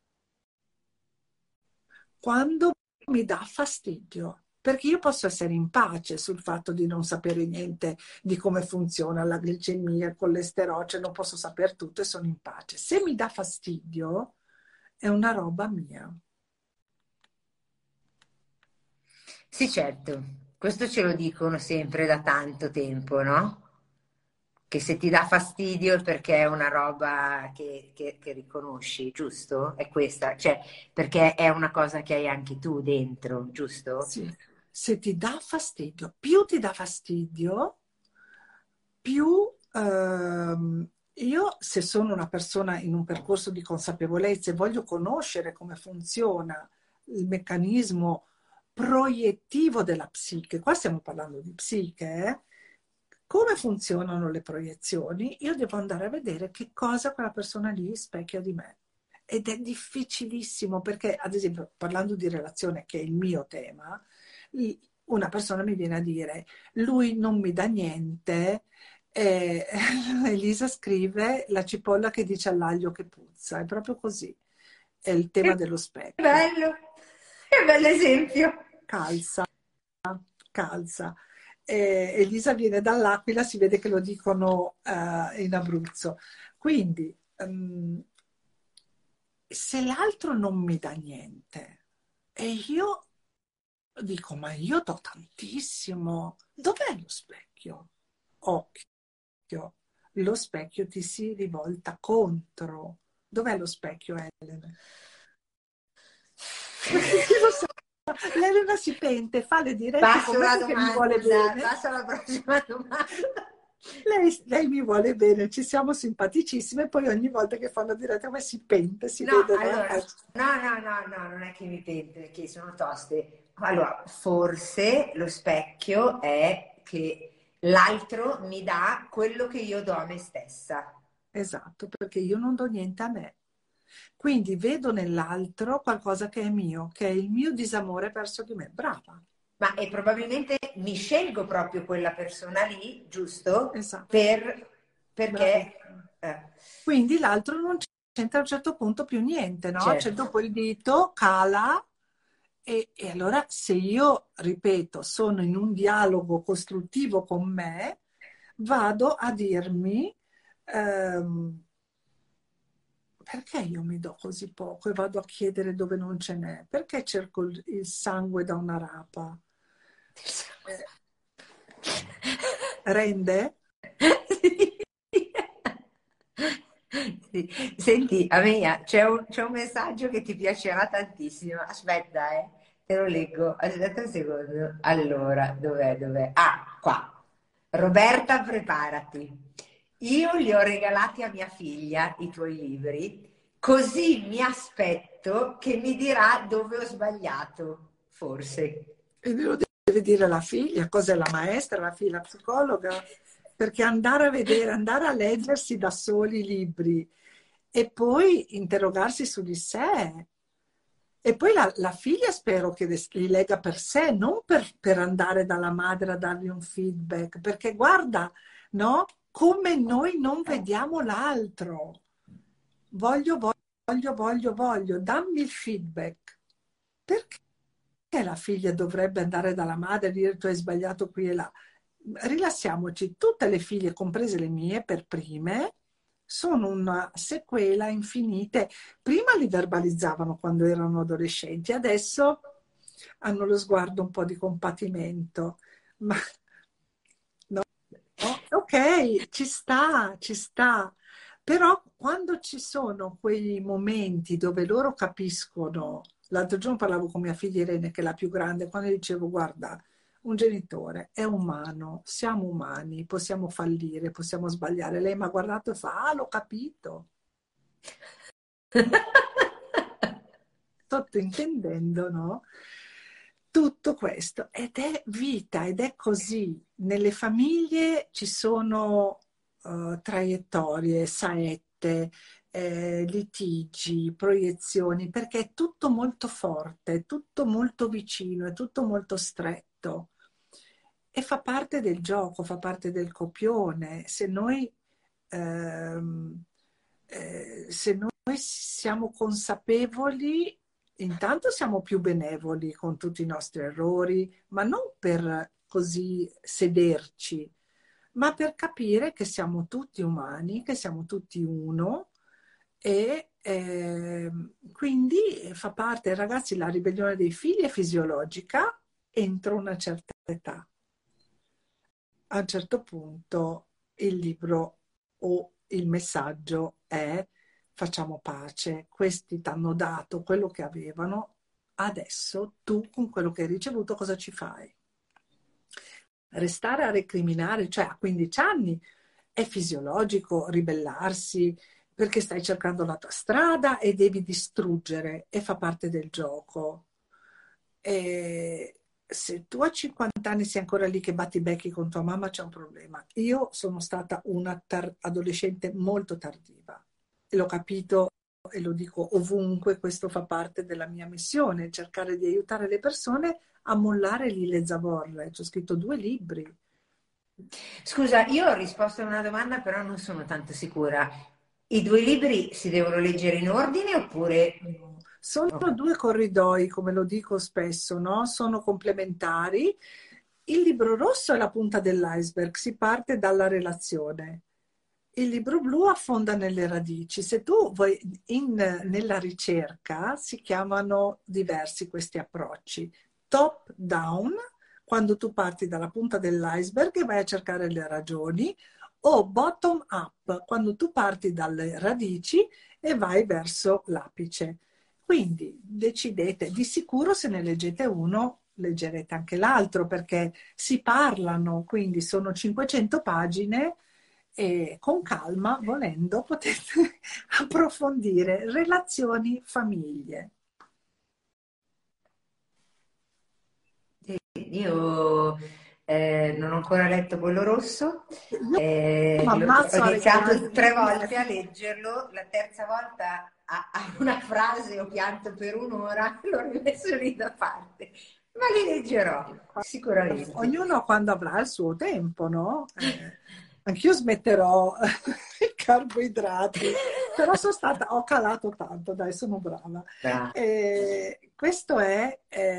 Quando mi dà fastidio, perché io posso essere in pace sul fatto di non sapere niente di come funziona la glicemia, il colesterolo, cioè non posso sapere tutto e sono in pace. Se mi dà fastidio, è una roba mia. Sì, certo, questo ce lo dicono sempre da tanto tempo, no? Che se ti dà fastidio è perché è una roba che riconosci, giusto? È questa, cioè perché è una cosa che hai anche tu dentro, giusto? Sì. Se ti dà fastidio, più ti dà fastidio, più io, se sono una persona in un percorso di consapevolezza e voglio conoscere come funziona il meccanismo proiettivo della psiche, qua stiamo parlando di psiche, come funzionano le proiezioni, io devo andare a vedere che cosa quella persona lì specchia di me. Ed è difficilissimo perché, ad esempio, parlando di relazione, che è il mio tema, una persona mi viene a dire, lui non mi dà niente, e Elisa scrive la cipolla che dice all'aglio che puzza, è proprio così, è il tema Che dello specchio. bello, che bello esempio. Calza, calza. Elisa viene dall'Aquila, si vede che lo dicono in Abruzzo. Quindi, se l'altro non mi dà niente e io dico, ma io do tantissimo, dov'è lo specchio? Occhio, lo specchio ti si rivolta contro. Dov'è lo specchio, Elena? Chi lo sa? L'Elena si pente, fa le dirette con Passo me la perché mi vuole domanda, bene. passo alla prossima domanda. Lei mi vuole bene, ci siamo simpaticissime, poi ogni volta che fa la diretta come si pente, si No, vede dalla allora, faccia. no, non è che mi pento, che sono toste. Allora, forse lo specchio è che l'altro mi dà quello che io do a me stessa. Esatto, perché io non do niente a me. Quindi vedo nell'altro qualcosa che è mio, che è il mio disamore verso di me. Brava. Ma e probabilmente mi scelgo proprio quella persona lì, giusto? Esatto, Perché bravissima. eh, Quindi l'altro non c'entra a un certo punto più niente, no? Cioè certo. dopo il dito cala e allora se io, ripeto, sono in un dialogo costruttivo con me, vado a dirmi perché io mi do così poco e vado a chiedere dove non ce n'è? Perché cerco il sangue da una rapa? Eh, rende? Sì. Senti, Amelia, c'è un messaggio che ti piacerà tantissimo. Aspetta, te lo leggo. Aspetta un secondo. Allora, dov'è? Ah, qua. Roberta, preparati. Io li ho regalati a mia figlia, i tuoi libri, così mi aspetto che mi dirà dove ho sbagliato, forse. E lo deve dire la figlia, cos'è la maestra, la figlia, la psicologa? Perché andare a vedere, andare a leggersi da soli i libri e poi interrogarsi su di sé. E poi la figlia spero che li legga per sé, non per andare dalla madre a dargli un feedback, perché guarda, no? Come noi non vediamo l'altro. Voglio, dammi il feedback. Perché la figlia dovrebbe andare dalla madre e dire tu hai sbagliato qui e là? Rilassiamoci, tutte le figlie, comprese le mie per prime, sono una sequela infinite. Prima li verbalizzavano quando erano adolescenti, adesso hanno lo sguardo un po' di compatimento. Ma no, ok, ci sta. Però quando ci sono quei momenti dove loro capiscono, l'altro giorno parlavo con mia figlia Irene, che è la più grande, quando dicevo, guarda, un genitore è umano, siamo umani, possiamo fallire, possiamo sbagliare. Lei mi ha guardato e fa, ah, l'ho capito. Sottointendendo, no? Tutto questo ed è vita ed è così. Nelle famiglie ci sono traiettorie, saette, litigi, proiezioni, perché è tutto molto forte, è tutto molto vicino, è tutto molto stretto e fa parte del gioco, fa parte del copione. Ehm, se noi siamo consapevoli, intanto siamo più benevoli con tutti i nostri errori, ma non per così sederci, ma per capire che siamo tutti umani, che siamo tutti uno e quindi fa parte, ragazzi, la ribellione dei figli è fisiologica entro una certa età. A un certo punto il libro o il messaggio è facciamo pace, questi ti hanno dato quello che avevano, adesso tu con quello che hai ricevuto cosa ci fai? Restare a recriminare, cioè a 15 anni è fisiologico ribellarsi perché stai cercando la tua strada e devi distruggere e fa parte del gioco. E se tu a 50 anni sei ancora lì che batti i becchi con tua mamma, c'è un problema. Io sono stata una adolescente molto tardiva e l'ho capito e lo dico ovunque, questo fa parte della mia missione, cercare di aiutare le persone a mollare lì le zavorre. Ci ho scritto 2 libri. Scusa, io ho risposto a una domanda, però non sono tanto sicura. I due libri si devono leggere in ordine oppure... No. Sono Ok. 2 corridoi, come lo dico spesso, no? Sono complementari. Il libro rosso è la punta dell'iceberg, si parte dalla relazione. Il libro blu affonda nelle radici. Se tu vuoi, nella ricerca si chiamano diversi questi approcci. Top down, quando tu parti dalla punta dell'iceberg e vai a cercare le ragioni, o bottom up, quando tu parti dalle radici e vai verso l'apice. Quindi decidete, di sicuro se ne leggete uno, leggerete anche l'altro perché si parlano, quindi sono 500 pagine e con calma, volendo, potete approfondire relazioni, famiglie. Io Non ho ancora letto quello rosso, Io mi ho ammazzo a iniziato regalare 3 volte a libri. leggerlo, la terza volta a una frase ho pianto per un'ora, l'ho rimesso lì da parte, ma li leggerò sicuramente. Ognuno quando avrà il suo tempo, no? Anch'io smetterò i carboidrati, però ho calato tanto, dai, sono brava. Brava. Questo è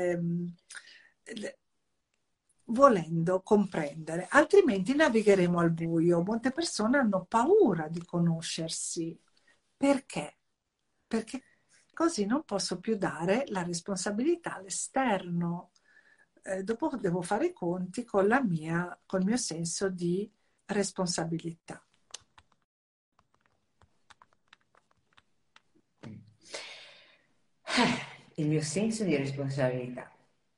volendo comprendere, altrimenti navigheremo al buio. Molte persone hanno paura di conoscersi. Perché? Perché così non posso più dare la responsabilità all'esterno. Dopo devo fare i conti con col mio senso di responsabilità. Il mio senso di responsabilità.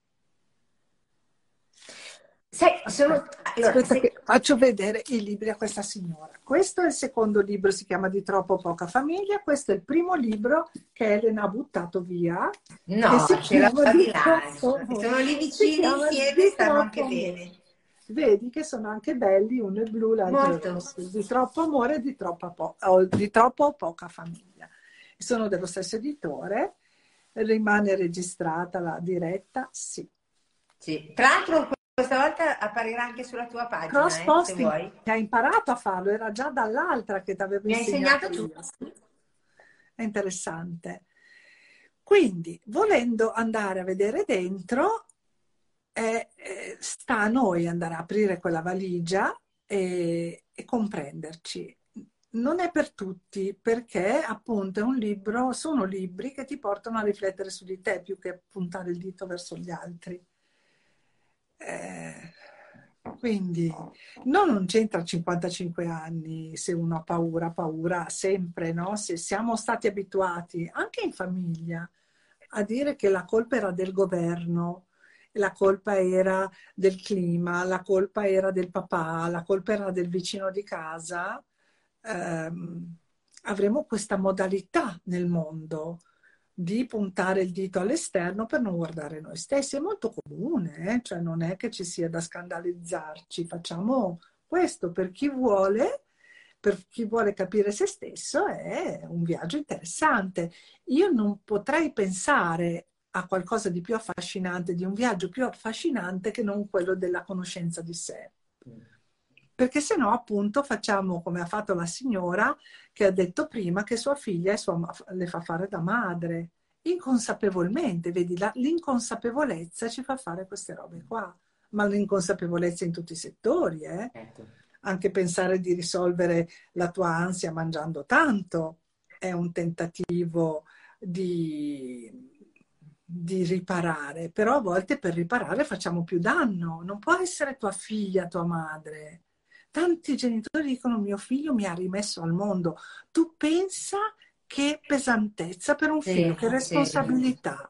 Sai, allora, Aspetta che faccio vedere i libri a questa signora. Questo è il secondo libro, si chiama Di troppo poca famiglia. Questo è il primo libro che Elena ha buttato via, che no, si ce l'ho chiama di Di là, troppo, sono lì si vicini chiama insieme, Di stanno anche troppo amore. bene. Vedi che sono anche belli, uno è blu, l'altro è Molto. rosso. Di troppo amore e di troppo poca famiglia. Sono dello stesso editore, rimane registrata la diretta? Sì. Sì. Tra l'altro questa volta apparirà anche sulla tua Cross pagina, se posting, vuoi. che hai imparato a farlo, era già dall'altra che ti avevo Mi hai insegnato insegnato tu. io. Sì. È interessante. Quindi, volendo andare a vedere dentro, sta a noi andare a aprire quella valigia e comprenderci. Non è per tutti, perché appunto è un libro, sono libri che ti portano a riflettere su di te più che puntare il dito verso gli altri. Quindi non c'entra 55 anni se uno ha paura sempre, no? Se siamo stati abituati, anche in famiglia, a dire che la colpa era del governo, la colpa era del clima, la colpa era del papà, la colpa era del vicino di casa, avremo questa modalità nel mondo di puntare il dito all'esterno per non guardare noi stessi. È molto comune, cioè non è che ci sia da scandalizzarci. Facciamo questo per chi vuole capire se stesso è un viaggio interessante. Io non potrei pensare a qualcosa di più affascinante, di un viaggio più affascinante che non quello della conoscenza di sé. Perché se no, appunto, facciamo come ha fatto la signora che ha detto prima che sua figlia le fa fare da madre. Inconsapevolmente, vedi, l'inconsapevolezza ci fa fare queste robe qua. Ma l'inconsapevolezza in tutti i settori, eh? Ecco. Anche pensare di risolvere la tua ansia mangiando tanto è un tentativo di riparare, però a volte per riparare facciamo più danno. Non può essere tua figlia, tua madre. Tanti genitori dicono mio figlio mi ha rimesso al mondo. Tu pensa che pesantezza per un figlio, Sì, che sì. responsabilità.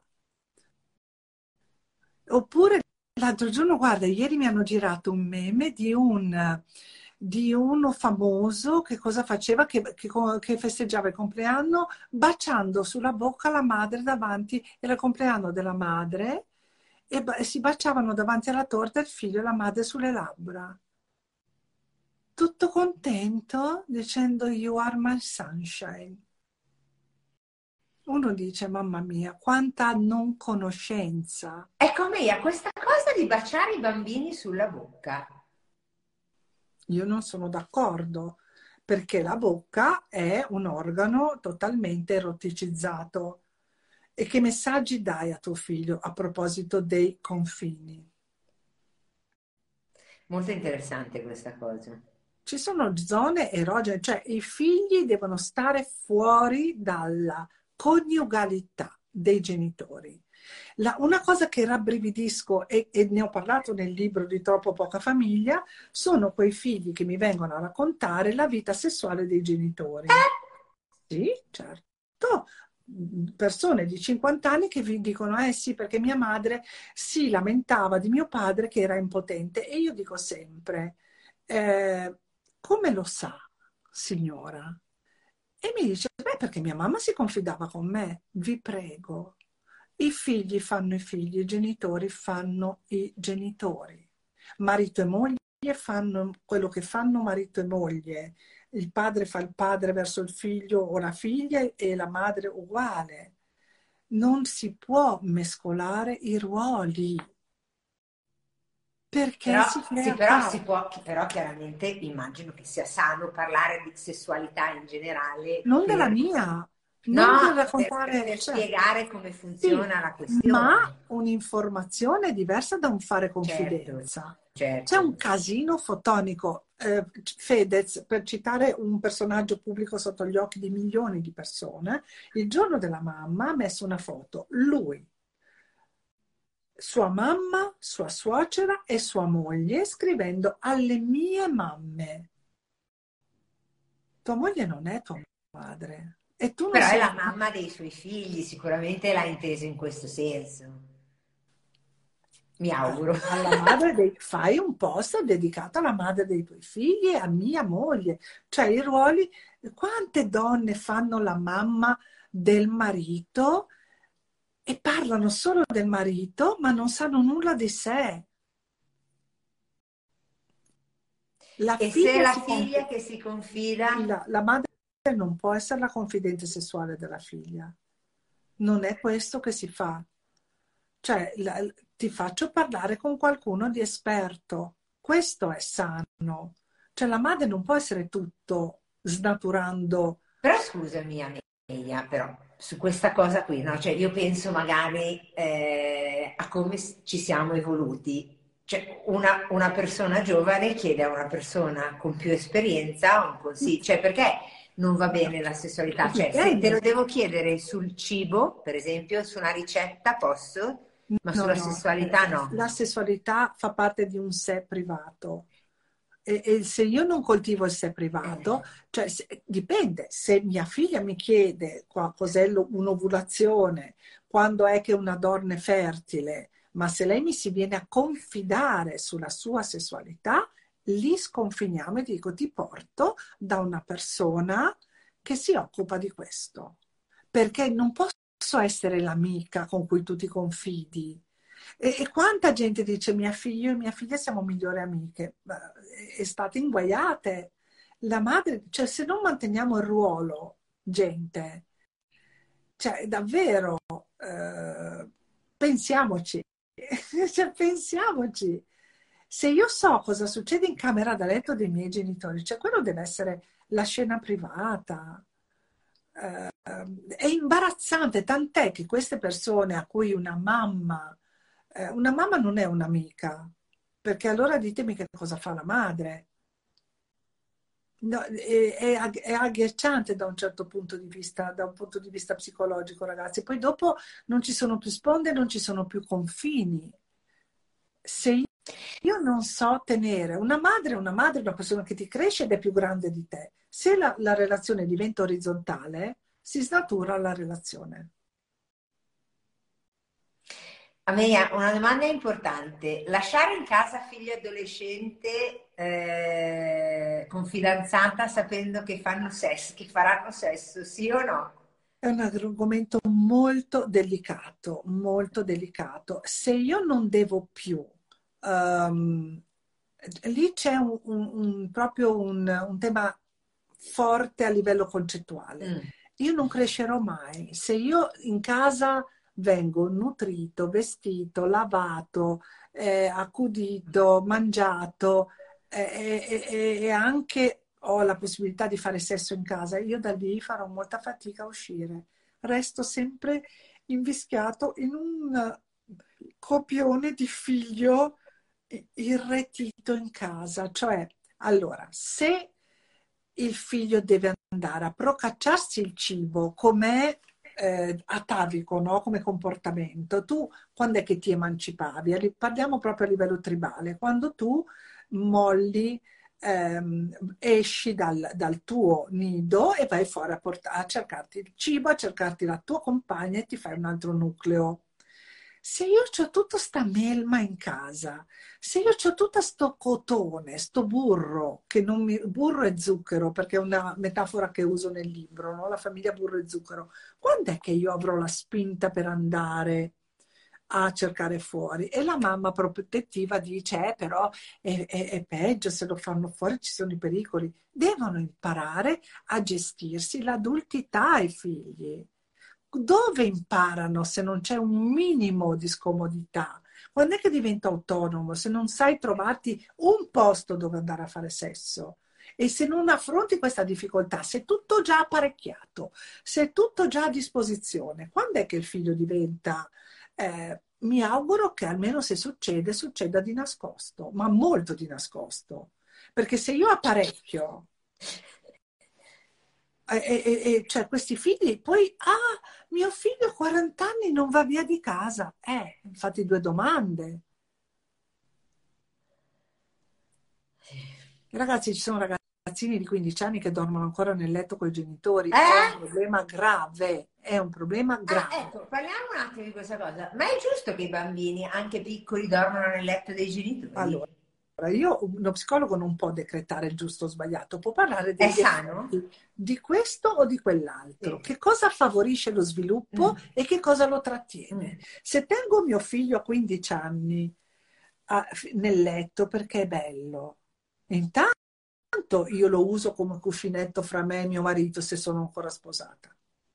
Oppure l'altro giorno, guarda, ieri mi hanno girato un meme di uno famoso che cosa faceva, che festeggiava il compleanno baciando sulla bocca la madre davanti, era il compleanno della madre, e si baciavano davanti alla torta il figlio e la madre sulle labbra. Tutto contento dicendo You are my sunshine. Uno dice, mamma mia, quanta non conoscenza. Ecco, Mia, questa cosa di baciare i bambini sulla bocca. Io non sono d'accordo, perché la bocca è un organo totalmente eroticizzato. E che messaggi dai a tuo figlio a proposito dei confini? Molto interessante questa cosa. Ci sono zone erogene, cioè i figli devono stare fuori dalla coniugalità dei genitori. Una cosa che rabbrividisco, e ne ho parlato nel libro di Troppo poca famiglia, sono quei figli che mi vengono a raccontare la vita sessuale dei genitori. Sì, certo. Persone di 50 anni che vi dicono, eh sì, perché mia madre si lamentava di mio padre che era impotente. E io dico sempre, come lo sa, signora? E mi dice, beh, perché mia mamma si confidava con me. Vi prego, i figli fanno i figli, i genitori fanno i genitori. Marito e moglie fanno quello che fanno marito e moglie. Il padre fa il padre verso il figlio o la figlia e la madre uguale. Non si può mescolare i ruoli perché Però, si sì, crea però caos. si può, però chiaramente immagino che sia sano parlare di sessualità in generale Non della per, mia, non per no, raccontare, per cioè, spiegare come sì, funziona la ma questione. un'informazione è diversa da un fare Certo, confidenza. C'è certo. un casino fotonico. Fedez, per citare un personaggio pubblico sotto gli occhi di milioni di persone, il giorno della mamma ha messo una foto, lui, sua mamma, sua suocera e sua moglie, scrivendo alle mie mamme. Tua moglie non è tua madre e tu non Però è sei la la mamma dei suoi figli, sicuramente l'ha inteso in questo senso. Mi auguro. alla madre dei, fai un post dedicato alla madre dei tuoi figli e a mia moglie. Cioè i ruoli, quante donne fanno la mamma del marito e parlano solo del marito, ma non sanno nulla di sé. La E se figlia la si figlia confida, che si confida, la madre non può essere la confidente sessuale della figlia. Non è questo che si fa. Cioè, ti faccio parlare con qualcuno di esperto. Questo è sano. Cioè, la madre non può essere tutto snaturando. però scusami Amelia, però su questa cosa qui, no? Cioè io penso magari a come ci siamo evoluti. Cioè una persona giovane chiede a una persona con più esperienza un consiglio, cioè perché non va bene la sessualità? Cioè se te lo Dipende. devo chiedere sul cibo, per esempio, su una ricetta posso, ma No, sulla no, sessualità no. la sessualità fa parte di un sé privato. E se io non coltivo il sé privato, cioè dipende, se mia figlia mi chiede cos'è un'ovulazione, quando è che una donna è fertile, ma se lei mi si viene a confidare sulla sua sessualità, lì sconfiniamo e dico ti porto da una persona che si occupa di questo, perché non posso essere l'amica con cui tu ti confidi. E quanta gente dice io e mia figlia siamo migliori amiche, ma state inguaiate. La madre, cioè se non manteniamo il ruolo, gente, cioè davvero, pensiamoci, cioè, pensiamoci. Se io so cosa succede in camera da letto dei miei genitori, cioè quello deve essere la scena privata. È imbarazzante, tant'è che queste persone a cui una mamma non è un'amica, perché allora ditemi che cosa fa la madre. No, è agghiacciante da un certo punto di vista, da un punto di vista psicologico, ragazzi. Poi dopo non ci sono più sponde, non ci sono più confini. Se io non so tenere una madre è una persona che ti cresce ed è più grande di te. Se la relazione diventa orizzontale, si snatura la relazione. Amelia, una domanda importante. Lasciare in casa figlio adolescente con fidanzata sapendo che fanno sesso, che faranno sesso, sì o no? È un argomento molto delicato, molto delicato. Se io non devo più, ehm, lì c'è proprio un tema forte a livello concettuale. Mm. Io non crescerò mai. Se io in casa vengo nutrito, vestito, lavato, accudito, mangiato e anche ho la possibilità di fare sesso in casa, io da lì farò molta fatica a uscire. Resto sempre invischiato in un copione di figlio irretito in casa. Cioè, allora, se il figlio deve andare a procacciarsi il cibo come atavico, no? Come comportamento, tu quando è che ti emancipavi? Parliamo proprio a livello tribale, quando tu molli, esci dal tuo nido e vai fuori a cercarti il cibo, a cercarti la tua compagna e ti fai un altro nucleo. Se io ho tutta sta melma in casa, se io ho tutto sto cotone, sto burro, che non mi, burro e zucchero, perché è una metafora che uso nel libro, no? La famiglia burro e zucchero, quando è che io avrò la spinta per andare a cercare fuori. E la mamma protettiva dice, però è peggio se lo fanno fuori, ci sono i pericoli. Devono imparare a gestirsi l'adultità i figli. Dove imparano se non c'è un minimo di scomodità? Quando è che diventa autonomo? Se non sai trovarti un posto dove andare a fare sesso e se non affronti questa difficoltà, se è tutto già apparecchiato, se è tutto già a disposizione, quando è che il figlio diventa... mi auguro che almeno se succede, succeda di nascosto, ma molto di nascosto. Perché se io apparecchio cioè questi figli, poi, mio figlio a 40 anni non va via di casa. Infatti due domande. Ragazzi, ci sono ragazzini di 15 anni che dormono ancora nel letto con i genitori. È un problema grave, è un problema grave. Ecco, parliamo un attimo di questa cosa. Ma è giusto che i bambini, anche piccoli, dormano nel letto dei genitori? Allora, uno psicologo non può decretare il giusto o sbagliato, può parlare È degli sano? effetti di questo o di quell'altro, Sì. che cosa favorisce lo sviluppo e che cosa lo trattiene. Se tengo mio figlio a 15 anni nel letto perché è bello, intanto io lo uso come cuscinetto fra me e mio marito se sono ancora sposata.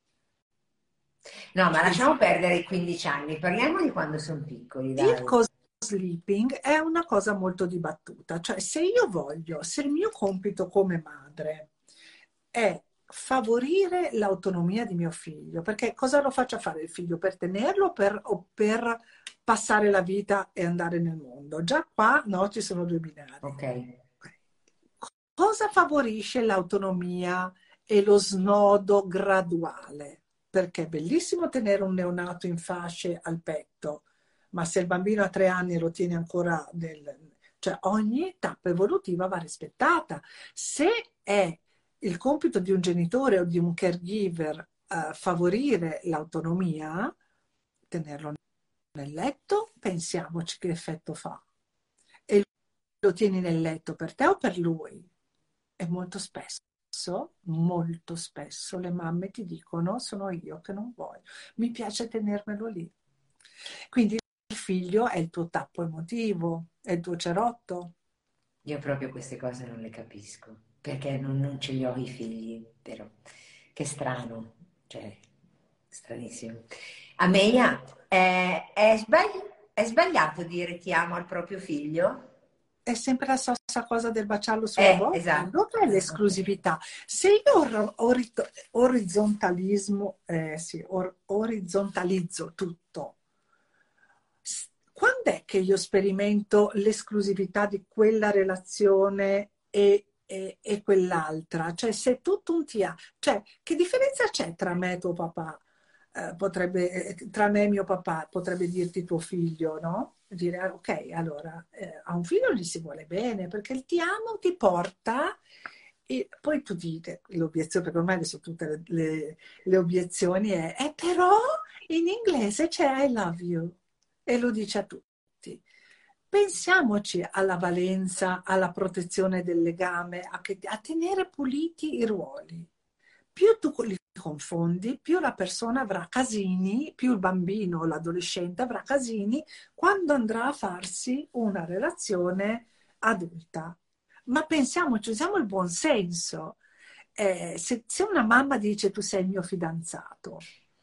No, ma lasciamo perdere i 15 anni, parliamo di quando sono piccoli, dai. Il co-sleeping è una cosa molto dibattuta, cioè se io voglio, se il mio compito come madre è favorire l'autonomia di mio figlio, perché cosa lo faccio fare il figlio? Per tenerlo o per passare la vita e andare nel mondo? Già qua no, ci sono due binari. Ok. Cosa favorisce l'autonomia e lo snodo graduale? Perché è bellissimo tenere un neonato in fasce al petto, ma se il bambino ha 3 anni lo tiene ancora cioè ogni tappa evolutiva va rispettata. Se è il compito di un genitore o di un caregiver favorire l'autonomia, tenerlo nel letto, pensiamoci che effetto fa. E lo tieni nel letto per te o per lui? E molto spesso le mamme ti dicono sono io che non voglio, mi piace tenermelo lì. Quindi il figlio è il tuo tappo emotivo, è il tuo cerotto. Io proprio queste cose non le capisco, perché non ce li ho i figli, però che strano, cioè, stranissimo. Amelia, è sbagliato dire ti amo al proprio figlio? È sempre la stessa cosa del baciarlo sulla bocca. Esatto. Dov'è l'esclusività? Se io orizzontalizzo tutto, quando è che io sperimento l'esclusività di quella relazione e quell'altra? Cioè, se tutto un ti ha, cioè, che differenza c'è tra me e tuo papà? Tra me e mio papà potrebbe dirti tuo figlio, no? Dire, ok, allora a un figlio gli si vuole bene perché il ti amo ti porta e poi tu dite l'obiezione, perché ormai adesso tutte le obiezioni però in inglese c'è I love you e lo dice a tutti. Pensiamoci alla valenza, alla protezione del legame, a tenere puliti i ruoli. Più tu li confondi, più la persona avrà casini, più il bambino o l'adolescente avrà casini quando andrà a farsi una relazione adulta. Ma pensiamoci, usiamo il buon senso. Se una mamma dice tu sei il mio fidanzato,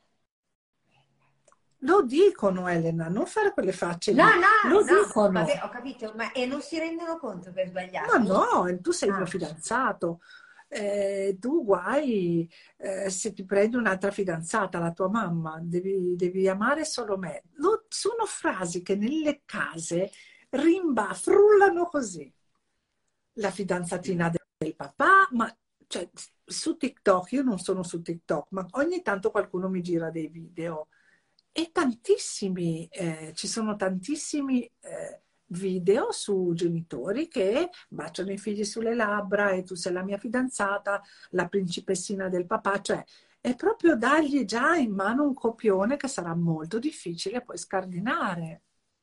lo dicono, Elena, non fare quelle facce lì. Lo dicono. Vabbè, ho capito, ma e non si rendono conto che è Ma sbagliato? no, tu sei il mio fidanzato. Tu guai se ti prendi un'altra fidanzata, la tua mamma, devi amare solo me. Sono frasi che nelle case frullano così. La fidanzatina del papà, ma cioè, su TikTok, io non sono su TikTok, ma ogni tanto qualcuno mi gira dei video e ci sono tantissimi video su genitori che baciano i figli sulle labbra e tu sei la mia fidanzata, la principessina del papà, cioè è proprio dargli già in mano un copione che sarà molto difficile poi scardinare.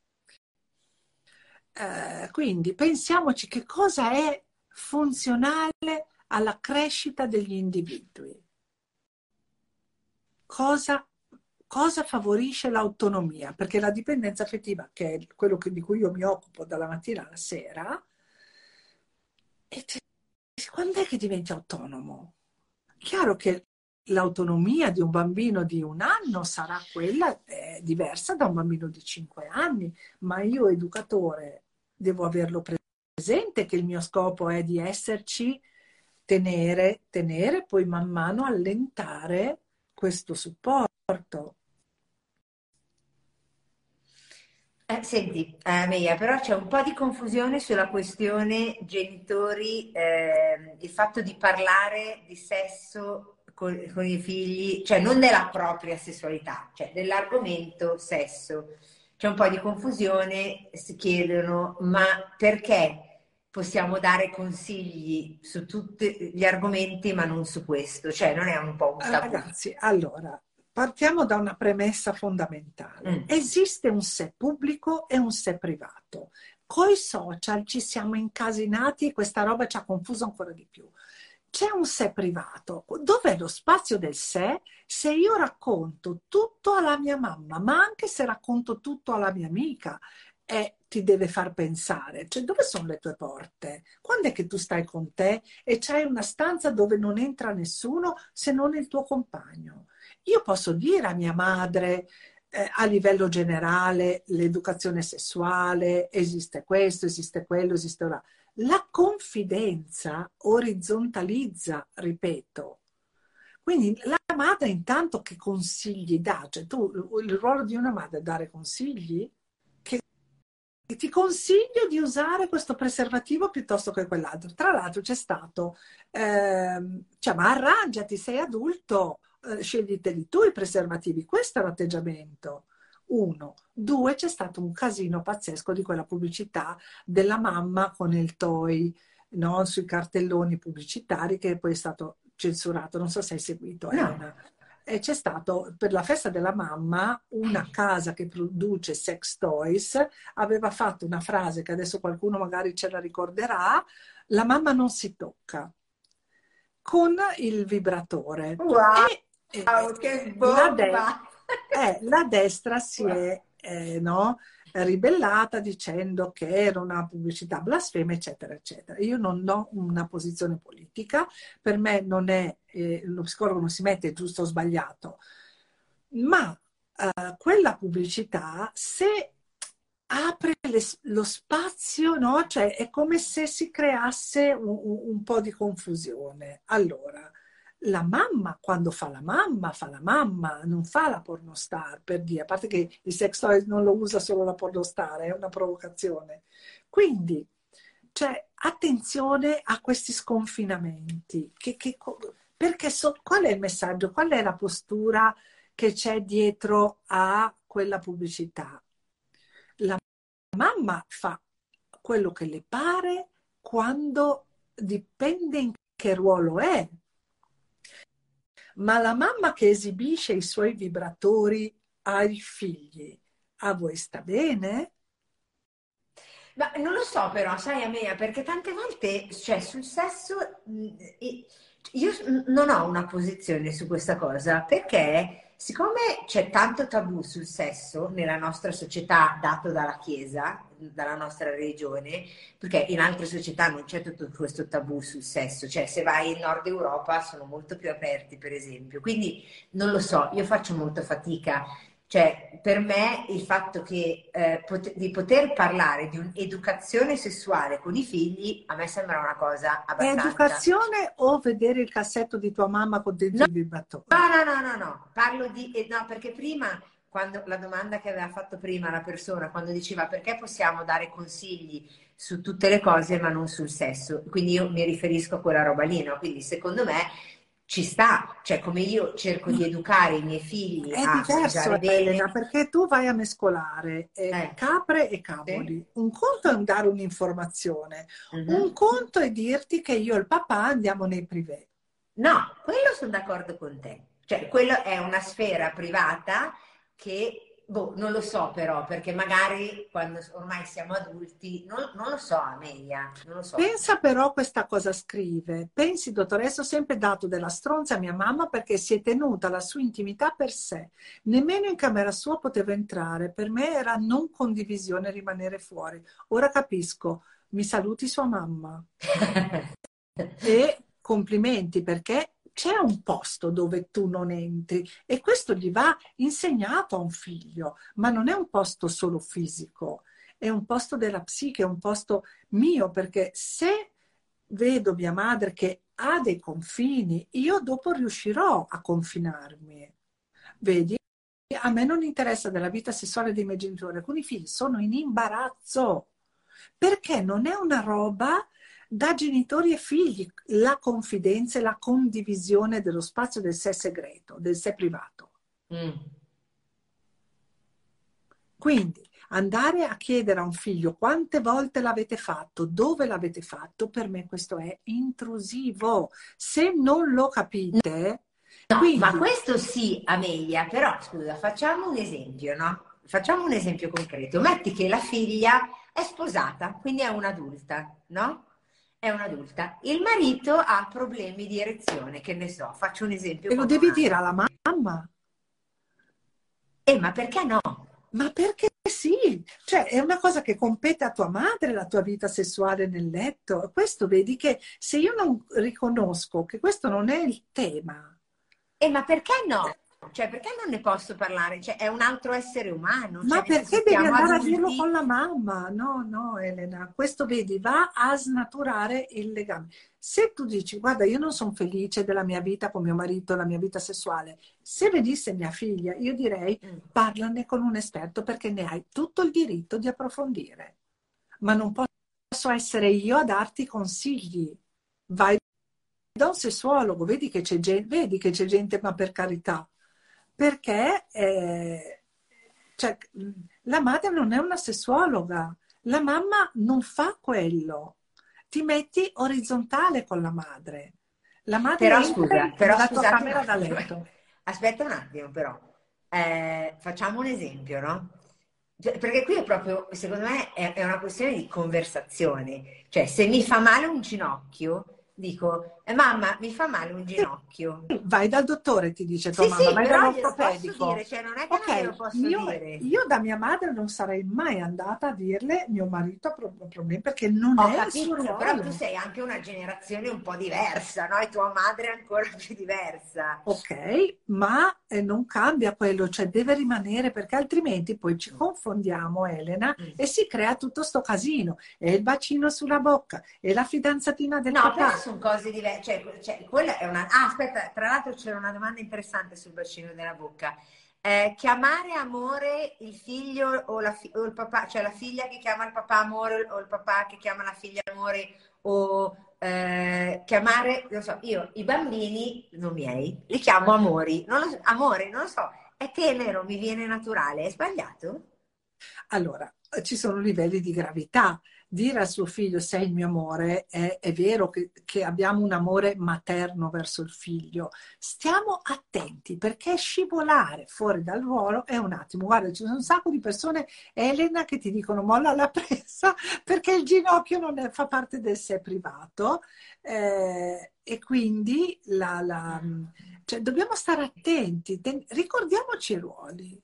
Quindi pensiamoci che cosa è funzionale alla crescita degli individui. Cosa cosa favorisce l'autonomia, perché la dipendenza affettiva, che è quello di cui io mi occupo dalla mattina alla sera, e quando è che diventi autonomo? Chiaro che l'autonomia di un bambino di 1 anno sarà quella diversa da un bambino di 5 anni, ma io educatore devo averlo presente che il mio scopo è di esserci, tenere, poi man mano allentare questo supporto. Senti, Meia, però c'è un po' di confusione sulla questione genitori, il fatto di parlare di sesso con i figli, cioè non della propria sessualità, cioè dell'argomento sesso. C'è un po' di confusione, si chiedono, ma perché possiamo dare consigli su tutti gli argomenti ma non su questo? Cioè non è un po' un tabù? Ragazzi, allora, partiamo da una premessa fondamentale. Esiste un sé pubblico e un sé privato. Coi social ci siamo incasinati e questa roba ci ha confuso ancora di più. C'è un sé privato. Dov'è lo spazio del sé? Se io racconto tutto alla mia mamma, ma anche se racconto tutto alla mia amica, ti deve far pensare, cioè dove sono le tue porte? Quando è che tu stai con te e c'hai una stanza dove non entra nessuno se non il tuo compagno? Io posso dire a mia madre, a livello generale, l'educazione sessuale, esiste questo, esiste quello, esiste ora. La confidenza orizzontalizza, ripeto. Quindi la madre intanto che consigli dà? Cioè tu, il ruolo di una madre è dare consigli? Ti consiglio di usare questo preservativo piuttosto che quell'altro. Tra l'altro c'è stato, cioè, ma arrangiati, sei adulto, scegliteli tu i preservativi. Questo è l'atteggiamento. 1. 2. C'è stato un casino pazzesco di quella pubblicità della mamma con il toy, no? Sui cartelloni pubblicitari che poi è stato censurato. Non so se hai seguito, No. Elena. E c'è stato per la festa della mamma una casa che produce sex toys, aveva fatto una frase che adesso qualcuno magari ce la ricorderà: la mamma non si tocca, con il vibratore. Wow, E che la, bomba! la destra si è no, ribellata dicendo che era una pubblicità blasfema, eccetera, eccetera. Io non ho una posizione politica, per me non è, lo psicologo non si mette giusto o sbagliato, ma quella pubblicità, se apre lo spazio, no? Cioè è come se si creasse un po' di confusione. Allora, la mamma, quando fa la mamma, non fa la pornostar, per dire, a parte che il sex toy non lo usa solo la pornostar, è una provocazione. Quindi, cioè, attenzione a questi sconfinamenti. Perché qual è il messaggio? Qual è la postura che c'è dietro a quella pubblicità? La mamma fa quello che le pare quando dipende in che ruolo è, ma la mamma che esibisce i suoi vibratori ai figli, a voi sta bene? Ma non lo so però, sai Amea, perché tante volte, cioè sul sesso, io non ho una posizione su questa cosa, perché siccome c'è tanto tabù sul sesso nella nostra società dato dalla Chiesa, dalla nostra religione, perché in altre società non c'è tutto questo tabù sul sesso, cioè se vai in Nord Europa sono molto più aperti, per esempio. Quindi non lo so, io faccio molta fatica. Cioè, per me il fatto che, di poter parlare di un'educazione sessuale con i figli, a me sembra una cosa È abbastanza... educazione o vedere il cassetto di tua mamma con dentro No, il vibratore? no, parlo di... no, perché prima, quando la domanda che aveva fatto prima la persona, quando diceva perché possiamo dare consigli su tutte le cose ma non sul sesso, quindi io mi riferisco a quella roba lì, no? Quindi secondo me ci sta, cioè come io cerco di educare i miei figli È a diverso, mangiare Elena, bene, perché tu vai a mescolare capre e sì. cavoli. Un conto è dare un'informazione, un Mhm. conto è dirti che io e il papà andiamo nei privé. No, quello sono d'accordo con te. Cioè, quello è una sfera privata che boh, non lo so però, perché magari quando ormai siamo adulti, non lo so, Amelia, non lo so. Pensa però questa cosa scrive. Pensi, dottoressa, ho sempre dato della stronza a mia mamma perché si è tenuta la sua intimità per sé. Nemmeno in camera sua potevo entrare. Per me era non condivisione rimanere fuori. Ora capisco. Mi saluti sua mamma. E complimenti perché c'è un posto dove tu non entri e questo gli va insegnato a un figlio, ma non è un posto solo fisico, è un posto della psiche, è un posto mio, perché se vedo mia madre che ha dei confini, io dopo riuscirò a confinarmi. Vedi? A me non interessa della vita sessuale dei miei genitori, alcuni figli sono in imbarazzo perché non è una roba da genitori e figli, la confidenza e la condivisione dello spazio del sé segreto, del sé privato. Mm. Quindi andare a chiedere a un figlio quante volte l'avete fatto, dove l'avete fatto, per me questo è intrusivo. Se non lo capite, No, ma quindi questo sì, Amelia, però scusa, facciamo un esempio, no? Facciamo un esempio concreto. Metti che la figlia è sposata, quindi è un'adulta, no? È un'adulta. Il marito ha problemi di erezione, che ne so, faccio un esempio te lo proprio devi un dire altro. alla mamma. Ma perché no? Ma perché sì? Cioè, è una cosa che compete a tua madre, la tua vita sessuale nel letto. Questo vedi che se io non riconosco che questo non è il tema, Ma perché no? Cioè, perché non ne posso parlare? Cioè, è un altro essere umano, cioè, ma nel senso, perché devi siamo andare a dirlo con adulti. la mamma? No, no, Elena, questo vedi, va a snaturare il legame. Se tu dici, guarda, io non sono felice della mia vita con mio marito, la mia vita sessuale, se venisse mia figlia, io direi, Mm. parlane con un esperto perché ne hai tutto il diritto di approfondire. Ma non posso essere io a darti consigli. Vai da un sessuologo, vedi che c'è gente, ma per carità, perché cioè, la madre non è una sessuologa, la mamma non fa quello, ti metti orizzontale con la madre, la madre entra Però nella tua scusate un camera da attimo, letto. aspetta un attimo però. Facciamo un esempio, no? Cioè, perché qui è proprio, secondo me, è una questione di conversazione. Cioè, se mi fa male un ginocchio, dico, mamma, mi fa male un ginocchio. Vai dal dottore, ti dice Sì, tua mamma, sì, vai però glielo posso dire, dall'ortopedico. cioè non è che non glielo Ok, posso io, dire. io da mia madre non sarei mai andata a dirle mio marito ha problemi perché non Ho è il suo capito, però tu ruolo. sei anche una generazione un po' diversa, no? E tua madre è ancora più diversa. Ok, ma non cambia quello, cioè deve rimanere perché altrimenti poi ci confondiamo, Elena, Mm. e si crea tutto sto casino. E il bacino sulla bocca, e la fidanzatina del No, però papà. sono cose diverse. Quella è una. Ah, aspetta, tra l'altro c'era una domanda interessante sul bacino della bocca. Chiamare amore il figlio o il papà, cioè la figlia che chiama il papà amore o il papà che chiama la figlia amore o chiamare, non so, io i bambini, non miei, li chiamo amori, amore, non lo so, è tenero, mi viene naturale, è sbagliato? Allora, ci sono livelli di gravità. Dire al suo figlio sei il mio amore è vero che abbiamo un amore materno verso il figlio. Stiamo attenti perché scivolare fuori dal ruolo è un attimo. Guarda, ci sono un sacco di persone, Elena, che ti dicono molla la presa perché il ginocchio non fa parte del sé privato. E quindi cioè, dobbiamo stare attenti, ricordiamoci i ruoli.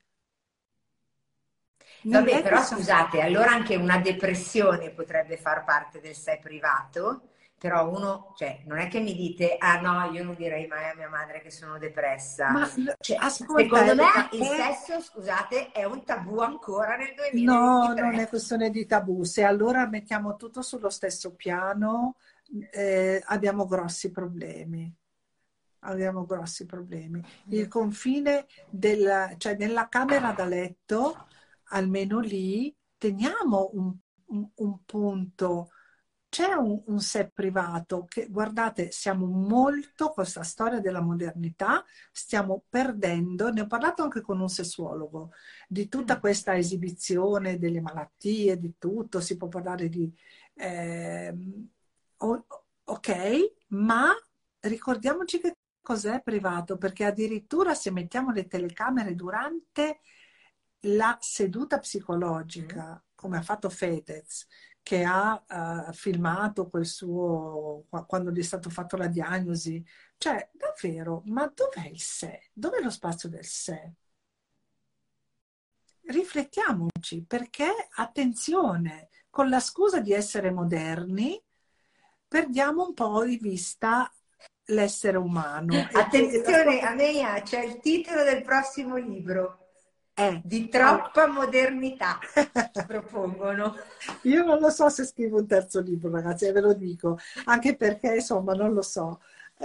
Nel Vabbè, letto però siamo. scusate, allora anche una depressione potrebbe far parte del sé privato, però uno, cioè, non è che mi dite, ah no, io non direi mai a mia madre che sono depressa. Ma Cioè, ascolta secondo me Elena, il sesso, scusate, è un tabù ancora nel no, non è 2023. questione di tabù. Se allora mettiamo tutto sullo stesso piano, abbiamo grossi problemi. Abbiamo grossi problemi. Il confine cioè nella camera da letto, almeno lì, teniamo un punto. C'è un sé privato che, guardate, siamo molto, con questa storia della modernità, stiamo perdendo, ne ho parlato anche con un sessuologo, di tutta Mm. questa esibizione delle malattie, di tutto, si può parlare di. ehm, ok, ma ricordiamoci che cos'è privato, perché addirittura se mettiamo le telecamere durante la seduta psicologica, come ha fatto Fedez, che ha filmato quel suo, quando gli è stato fatto la diagnosi, cioè davvero, ma dov'è il sé? Dov'è lo spazio del sé? Riflettiamoci, perché attenzione, con la scusa di essere moderni, perdiamo un po' di vista l'essere umano. Attenzione, Amelia, c'è il titolo del prossimo libro. Di allora, troppa modernità, propongono. io non lo so se scrivo un terzo libro, ragazzi, ve lo dico, anche perché insomma non lo so.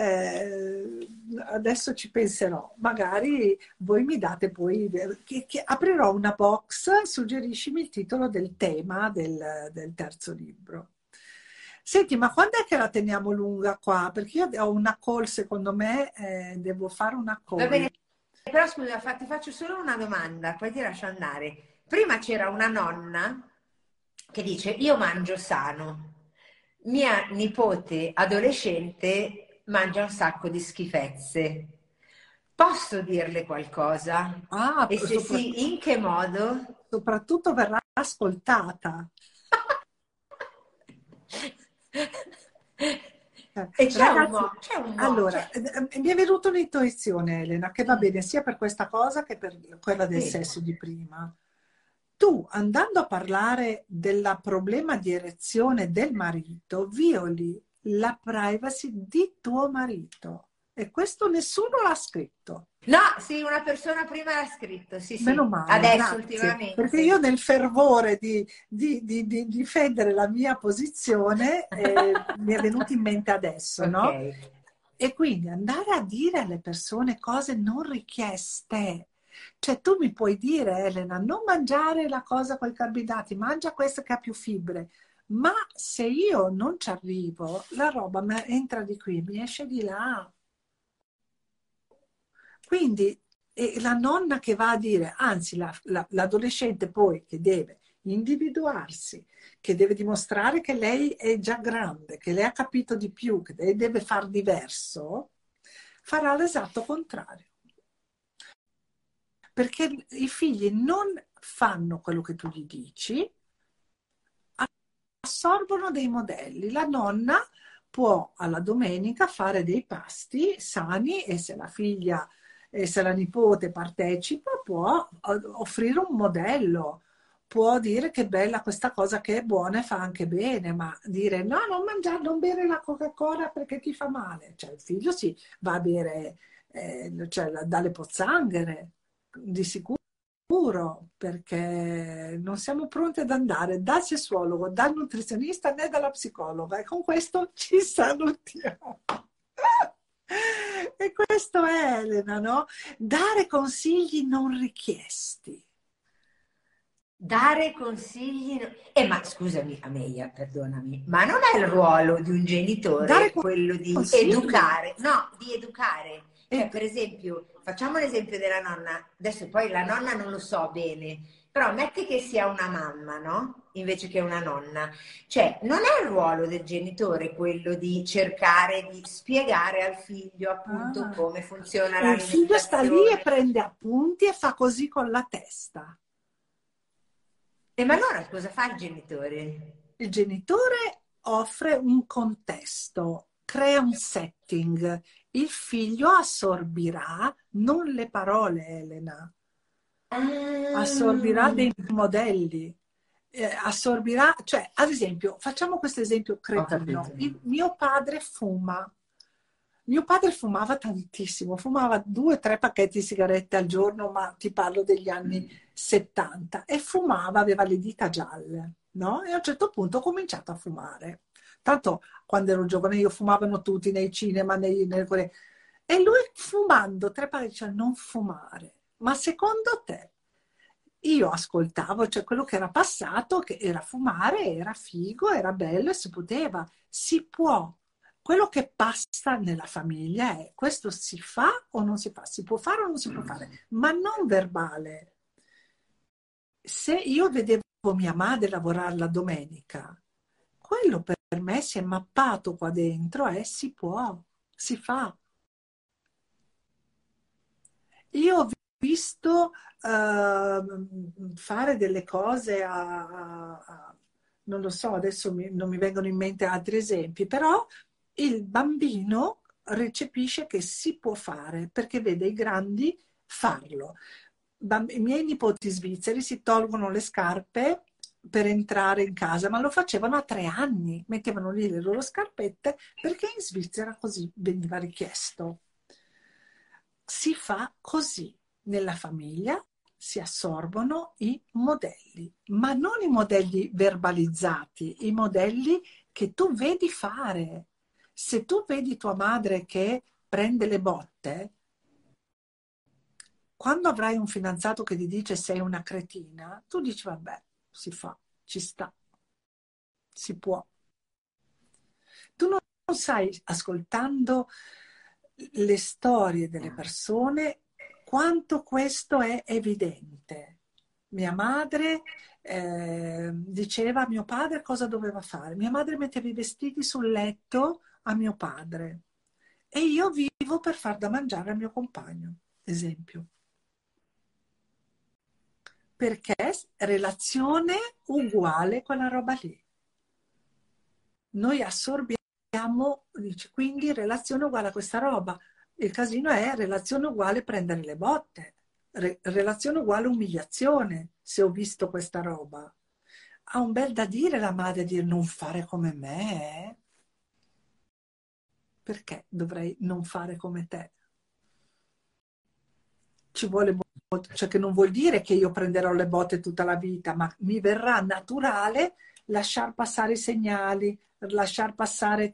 Adesso ci penserò, magari voi mi date poi, che aprirò una box, suggeriscimi il titolo del tema del terzo libro. Senti, ma quando è che la teniamo lunga qua? Perché io ho una call, secondo me, devo fare una Va call. bene, però scusa, ti faccio solo una domanda, poi ti lascio andare. Prima c'era una nonna che dice, io mangio sano. Mia nipote adolescente mangia un sacco di schifezze. Posso dirle qualcosa? Ah, E se sì, in che modo? soprattutto verrà ascoltata. E Ragazzi, c'è un modo, allora, mi è venuta un'intuizione, Elena, che va bene sia per questa cosa che per quella del sì. sesso di prima. Tu, andando a parlare del problema di erezione del marito, violi la privacy di tuo marito. E questo nessuno l'ha scritto. No, sì, una persona prima l'ha scritto, sì, Meno sì, male, adesso grazie, perché io ultimamente. nel fervore di difendere la mia posizione mi è venuto in mente adesso, Ok. no? E quindi andare a dire alle persone cose non richieste. Cioè tu mi puoi dire, Elena, non mangiare la cosa con i carboidrati, mangia questa che ha più fibre. Ma se io non ci arrivo, la roba entra di qui, mi esce di là. Quindi la nonna che va a dire, anzi l'adolescente poi che deve individuarsi, che deve dimostrare che lei è già grande, che lei ha capito di più, che lei deve far diverso, farà l'esatto contrario. Perché i figli non fanno quello che tu gli dici, assorbono dei modelli. La nonna può alla domenica fare dei pasti sani e se la figlia e se la nipote partecipa può offrire un modello, può dire che bella questa cosa che è buona e fa anche bene, ma dire no, non mangiare, non bere la Coca-Cola perché ti fa male. Cioè il figlio si va a bere cioè, dalle pozzanghere, di sicuro perché non siamo pronti ad andare dal sessuologo, dal nutrizionista né dalla psicologa e con questo ci salutiamo. E questo è Elena, no? Dare consigli non richiesti. Dare consigli. Ma scusami, Amelia, perdonami, ma non è il ruolo di un genitore Dare quello di consigli. educare? No, di educare. Cioè, per esempio, facciamo l'esempio della nonna. Adesso poi la nonna non lo so bene, però metti che sia una mamma, no? Invece che una nonna. Cioè, non è il ruolo del genitore quello di cercare di spiegare al figlio appunto Ah. come funziona E il figlio sta lì e l'alimentazione. prende appunti e fa così con la testa. E ma allora cosa fa il genitore? Il genitore offre un contesto, crea un setting. Il figlio assorbirà non le parole, Elena, assorbirà Ah, dei modelli. Assorbirà, cioè, ad esempio, facciamo questo esempio ho cretino. capito. Mio padre fuma. Mio padre fumava tantissimo, fumava 2 o 3 pacchetti di sigarette al giorno, ma ti parlo degli anni 70, e fumava, aveva le dita gialle, no? E a un certo punto ho cominciato a fumare. Tanto quando ero giovane io fumavano tutti nei cinema, e lui fumando 3 pacchetti diceva non fumare. Ma secondo te? Io ascoltavo, cioè quello che era passato, che era fumare, era figo, era bello e si poteva, si può. Quello che passa nella famiglia è questo si fa o non si fa, si può fare o non si può fare, ma non verbale. Se io vedevo mia madre lavorare la domenica, quello per me si è mappato qua dentro e si può, si fa. Io visto fare delle cose non lo so, adesso non mi vengono in mente altri esempi, però il bambino recepisce che si può fare perché vede i grandi farlo. I miei nipoti svizzeri si tolgono le scarpe per entrare in casa, ma lo facevano a 3 anni, mettevano lì le loro scarpette perché in Svizzera così veniva richiesto. Si fa così nella famiglia, si assorbono i modelli, ma non i modelli verbalizzati, i modelli che tu vedi fare. Se tu vedi tua madre che prende le botte, quando avrai un fidanzato che ti dice sei una cretina, tu dici vabbè, si fa, ci sta, si può. Tu non sai, ascoltando le storie delle persone, quanto questo è evidente. Mia madre diceva a mio padre cosa doveva fare. Mia madre metteva i vestiti sul letto a mio padre e io vivo per far da mangiare al mio compagno, esempio. Perché relazione uguale quella roba lì. Noi assorbiamo, dice, quindi relazione uguale a questa roba. Il casino è relazione uguale prendere le botte, relazione uguale umiliazione, se ho visto questa roba. Ha un bel da dire la madre, dire non fare come me. Perché dovrei non fare come te? Ci vuole molto, cioè che non vuol dire che io prenderò le botte tutta la vita, ma mi verrà naturale lasciar passare i segnali, lasciar passare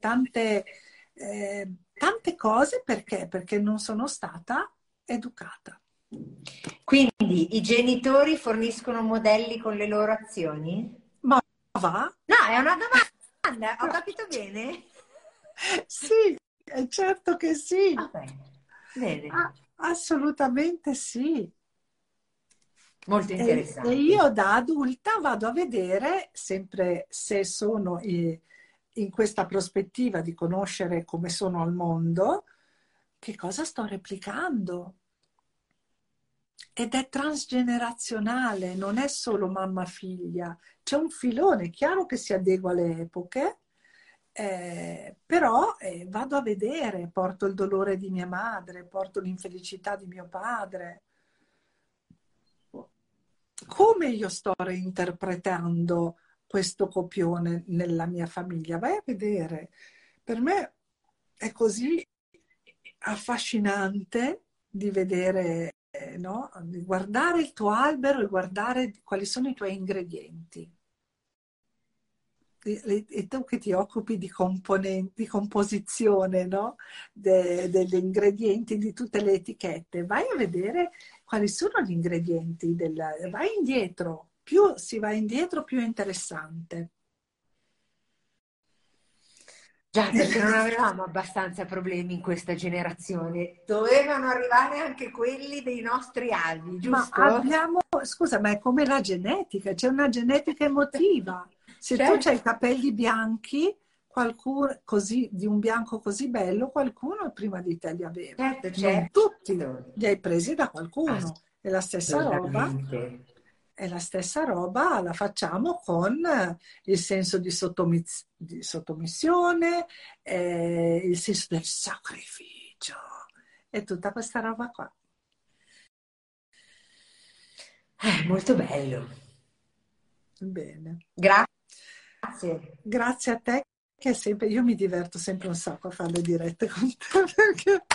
tante cose perché? Perché non sono stata educata. Quindi i genitori forniscono modelli con le loro azioni? Ma va? No, è una domanda, ho capito bene? Sì, è certo che sì. Ok, bene. Assolutamente sì. Molto E interessante. io da adulta vado a vedere, sempre se sono in questa prospettiva di conoscere come sono al mondo, che cosa sto replicando. Ed è transgenerazionale, non è solo mamma-figlia, c'è un filone, è chiaro che si adegua alle epoche, però vado a vedere, porto il dolore di mia madre, porto l'infelicità di mio padre. Come io sto reinterpretando questo copione nella mia famiglia? Vai a vedere. Per me è così affascinante di vedere, no? Di guardare il tuo albero e guardare quali sono i tuoi ingredienti. E tu che ti occupi di componenti, di composizione, no? Degli ingredienti, di tutte le etichette, vai a vedere quali sono gli ingredienti, vai indietro, più si va indietro più è interessante. Già, perché non avevamo abbastanza problemi in questa generazione. Dovevano arrivare anche quelli dei nostri avi, Ma giusto? abbiamo, scusa, ma è come la genetica, c'è una genetica emotiva. Se tu hai i Certo, capelli bianchi, qualcuno così, di un bianco così bello, qualcuno prima di te li aveva. certo, Non tutti certo. li hai presi da qualcuno. Assolutamente. E la stessa roba la facciamo con il senso di sottomissione, il senso del sacrificio e tutta questa roba qua. Molto bello. Bene. Grazie. Grazie a te, che è sempre, io mi diverto sempre un sacco a fare le dirette con te perché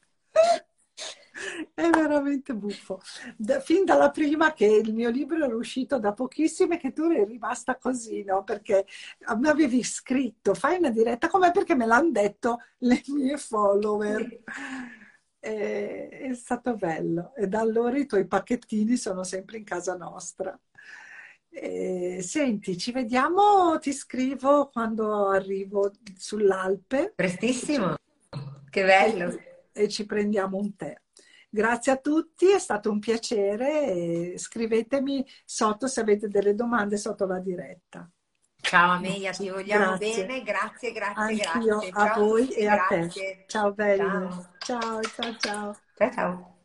è veramente buffo. Fin dalla prima che il mio libro era uscito da pochissimo e che tu eri rimasta così, no? Perché mi avevi scritto, fai una diretta come perché me l'hanno detto le mie follower. È stato bello e da allora i tuoi pacchettini sono sempre in casa nostra. Senti, ci vediamo, ti scrivo quando arrivo sull'Alpe Prestissimo. Che e bello. e ci prendiamo un tè. Grazie a tutti, è stato un piacere e scrivetemi sotto se avete delle domande sotto la diretta. Ciao Amelia, ti vogliamo Grazie. bene. Grazie, grazie, Anch'io grazie. a Ciao a voi tutti, e a te. grazie. Ciao belli. Ciao. Ciao, ciao, ciao. Ciao, ciao.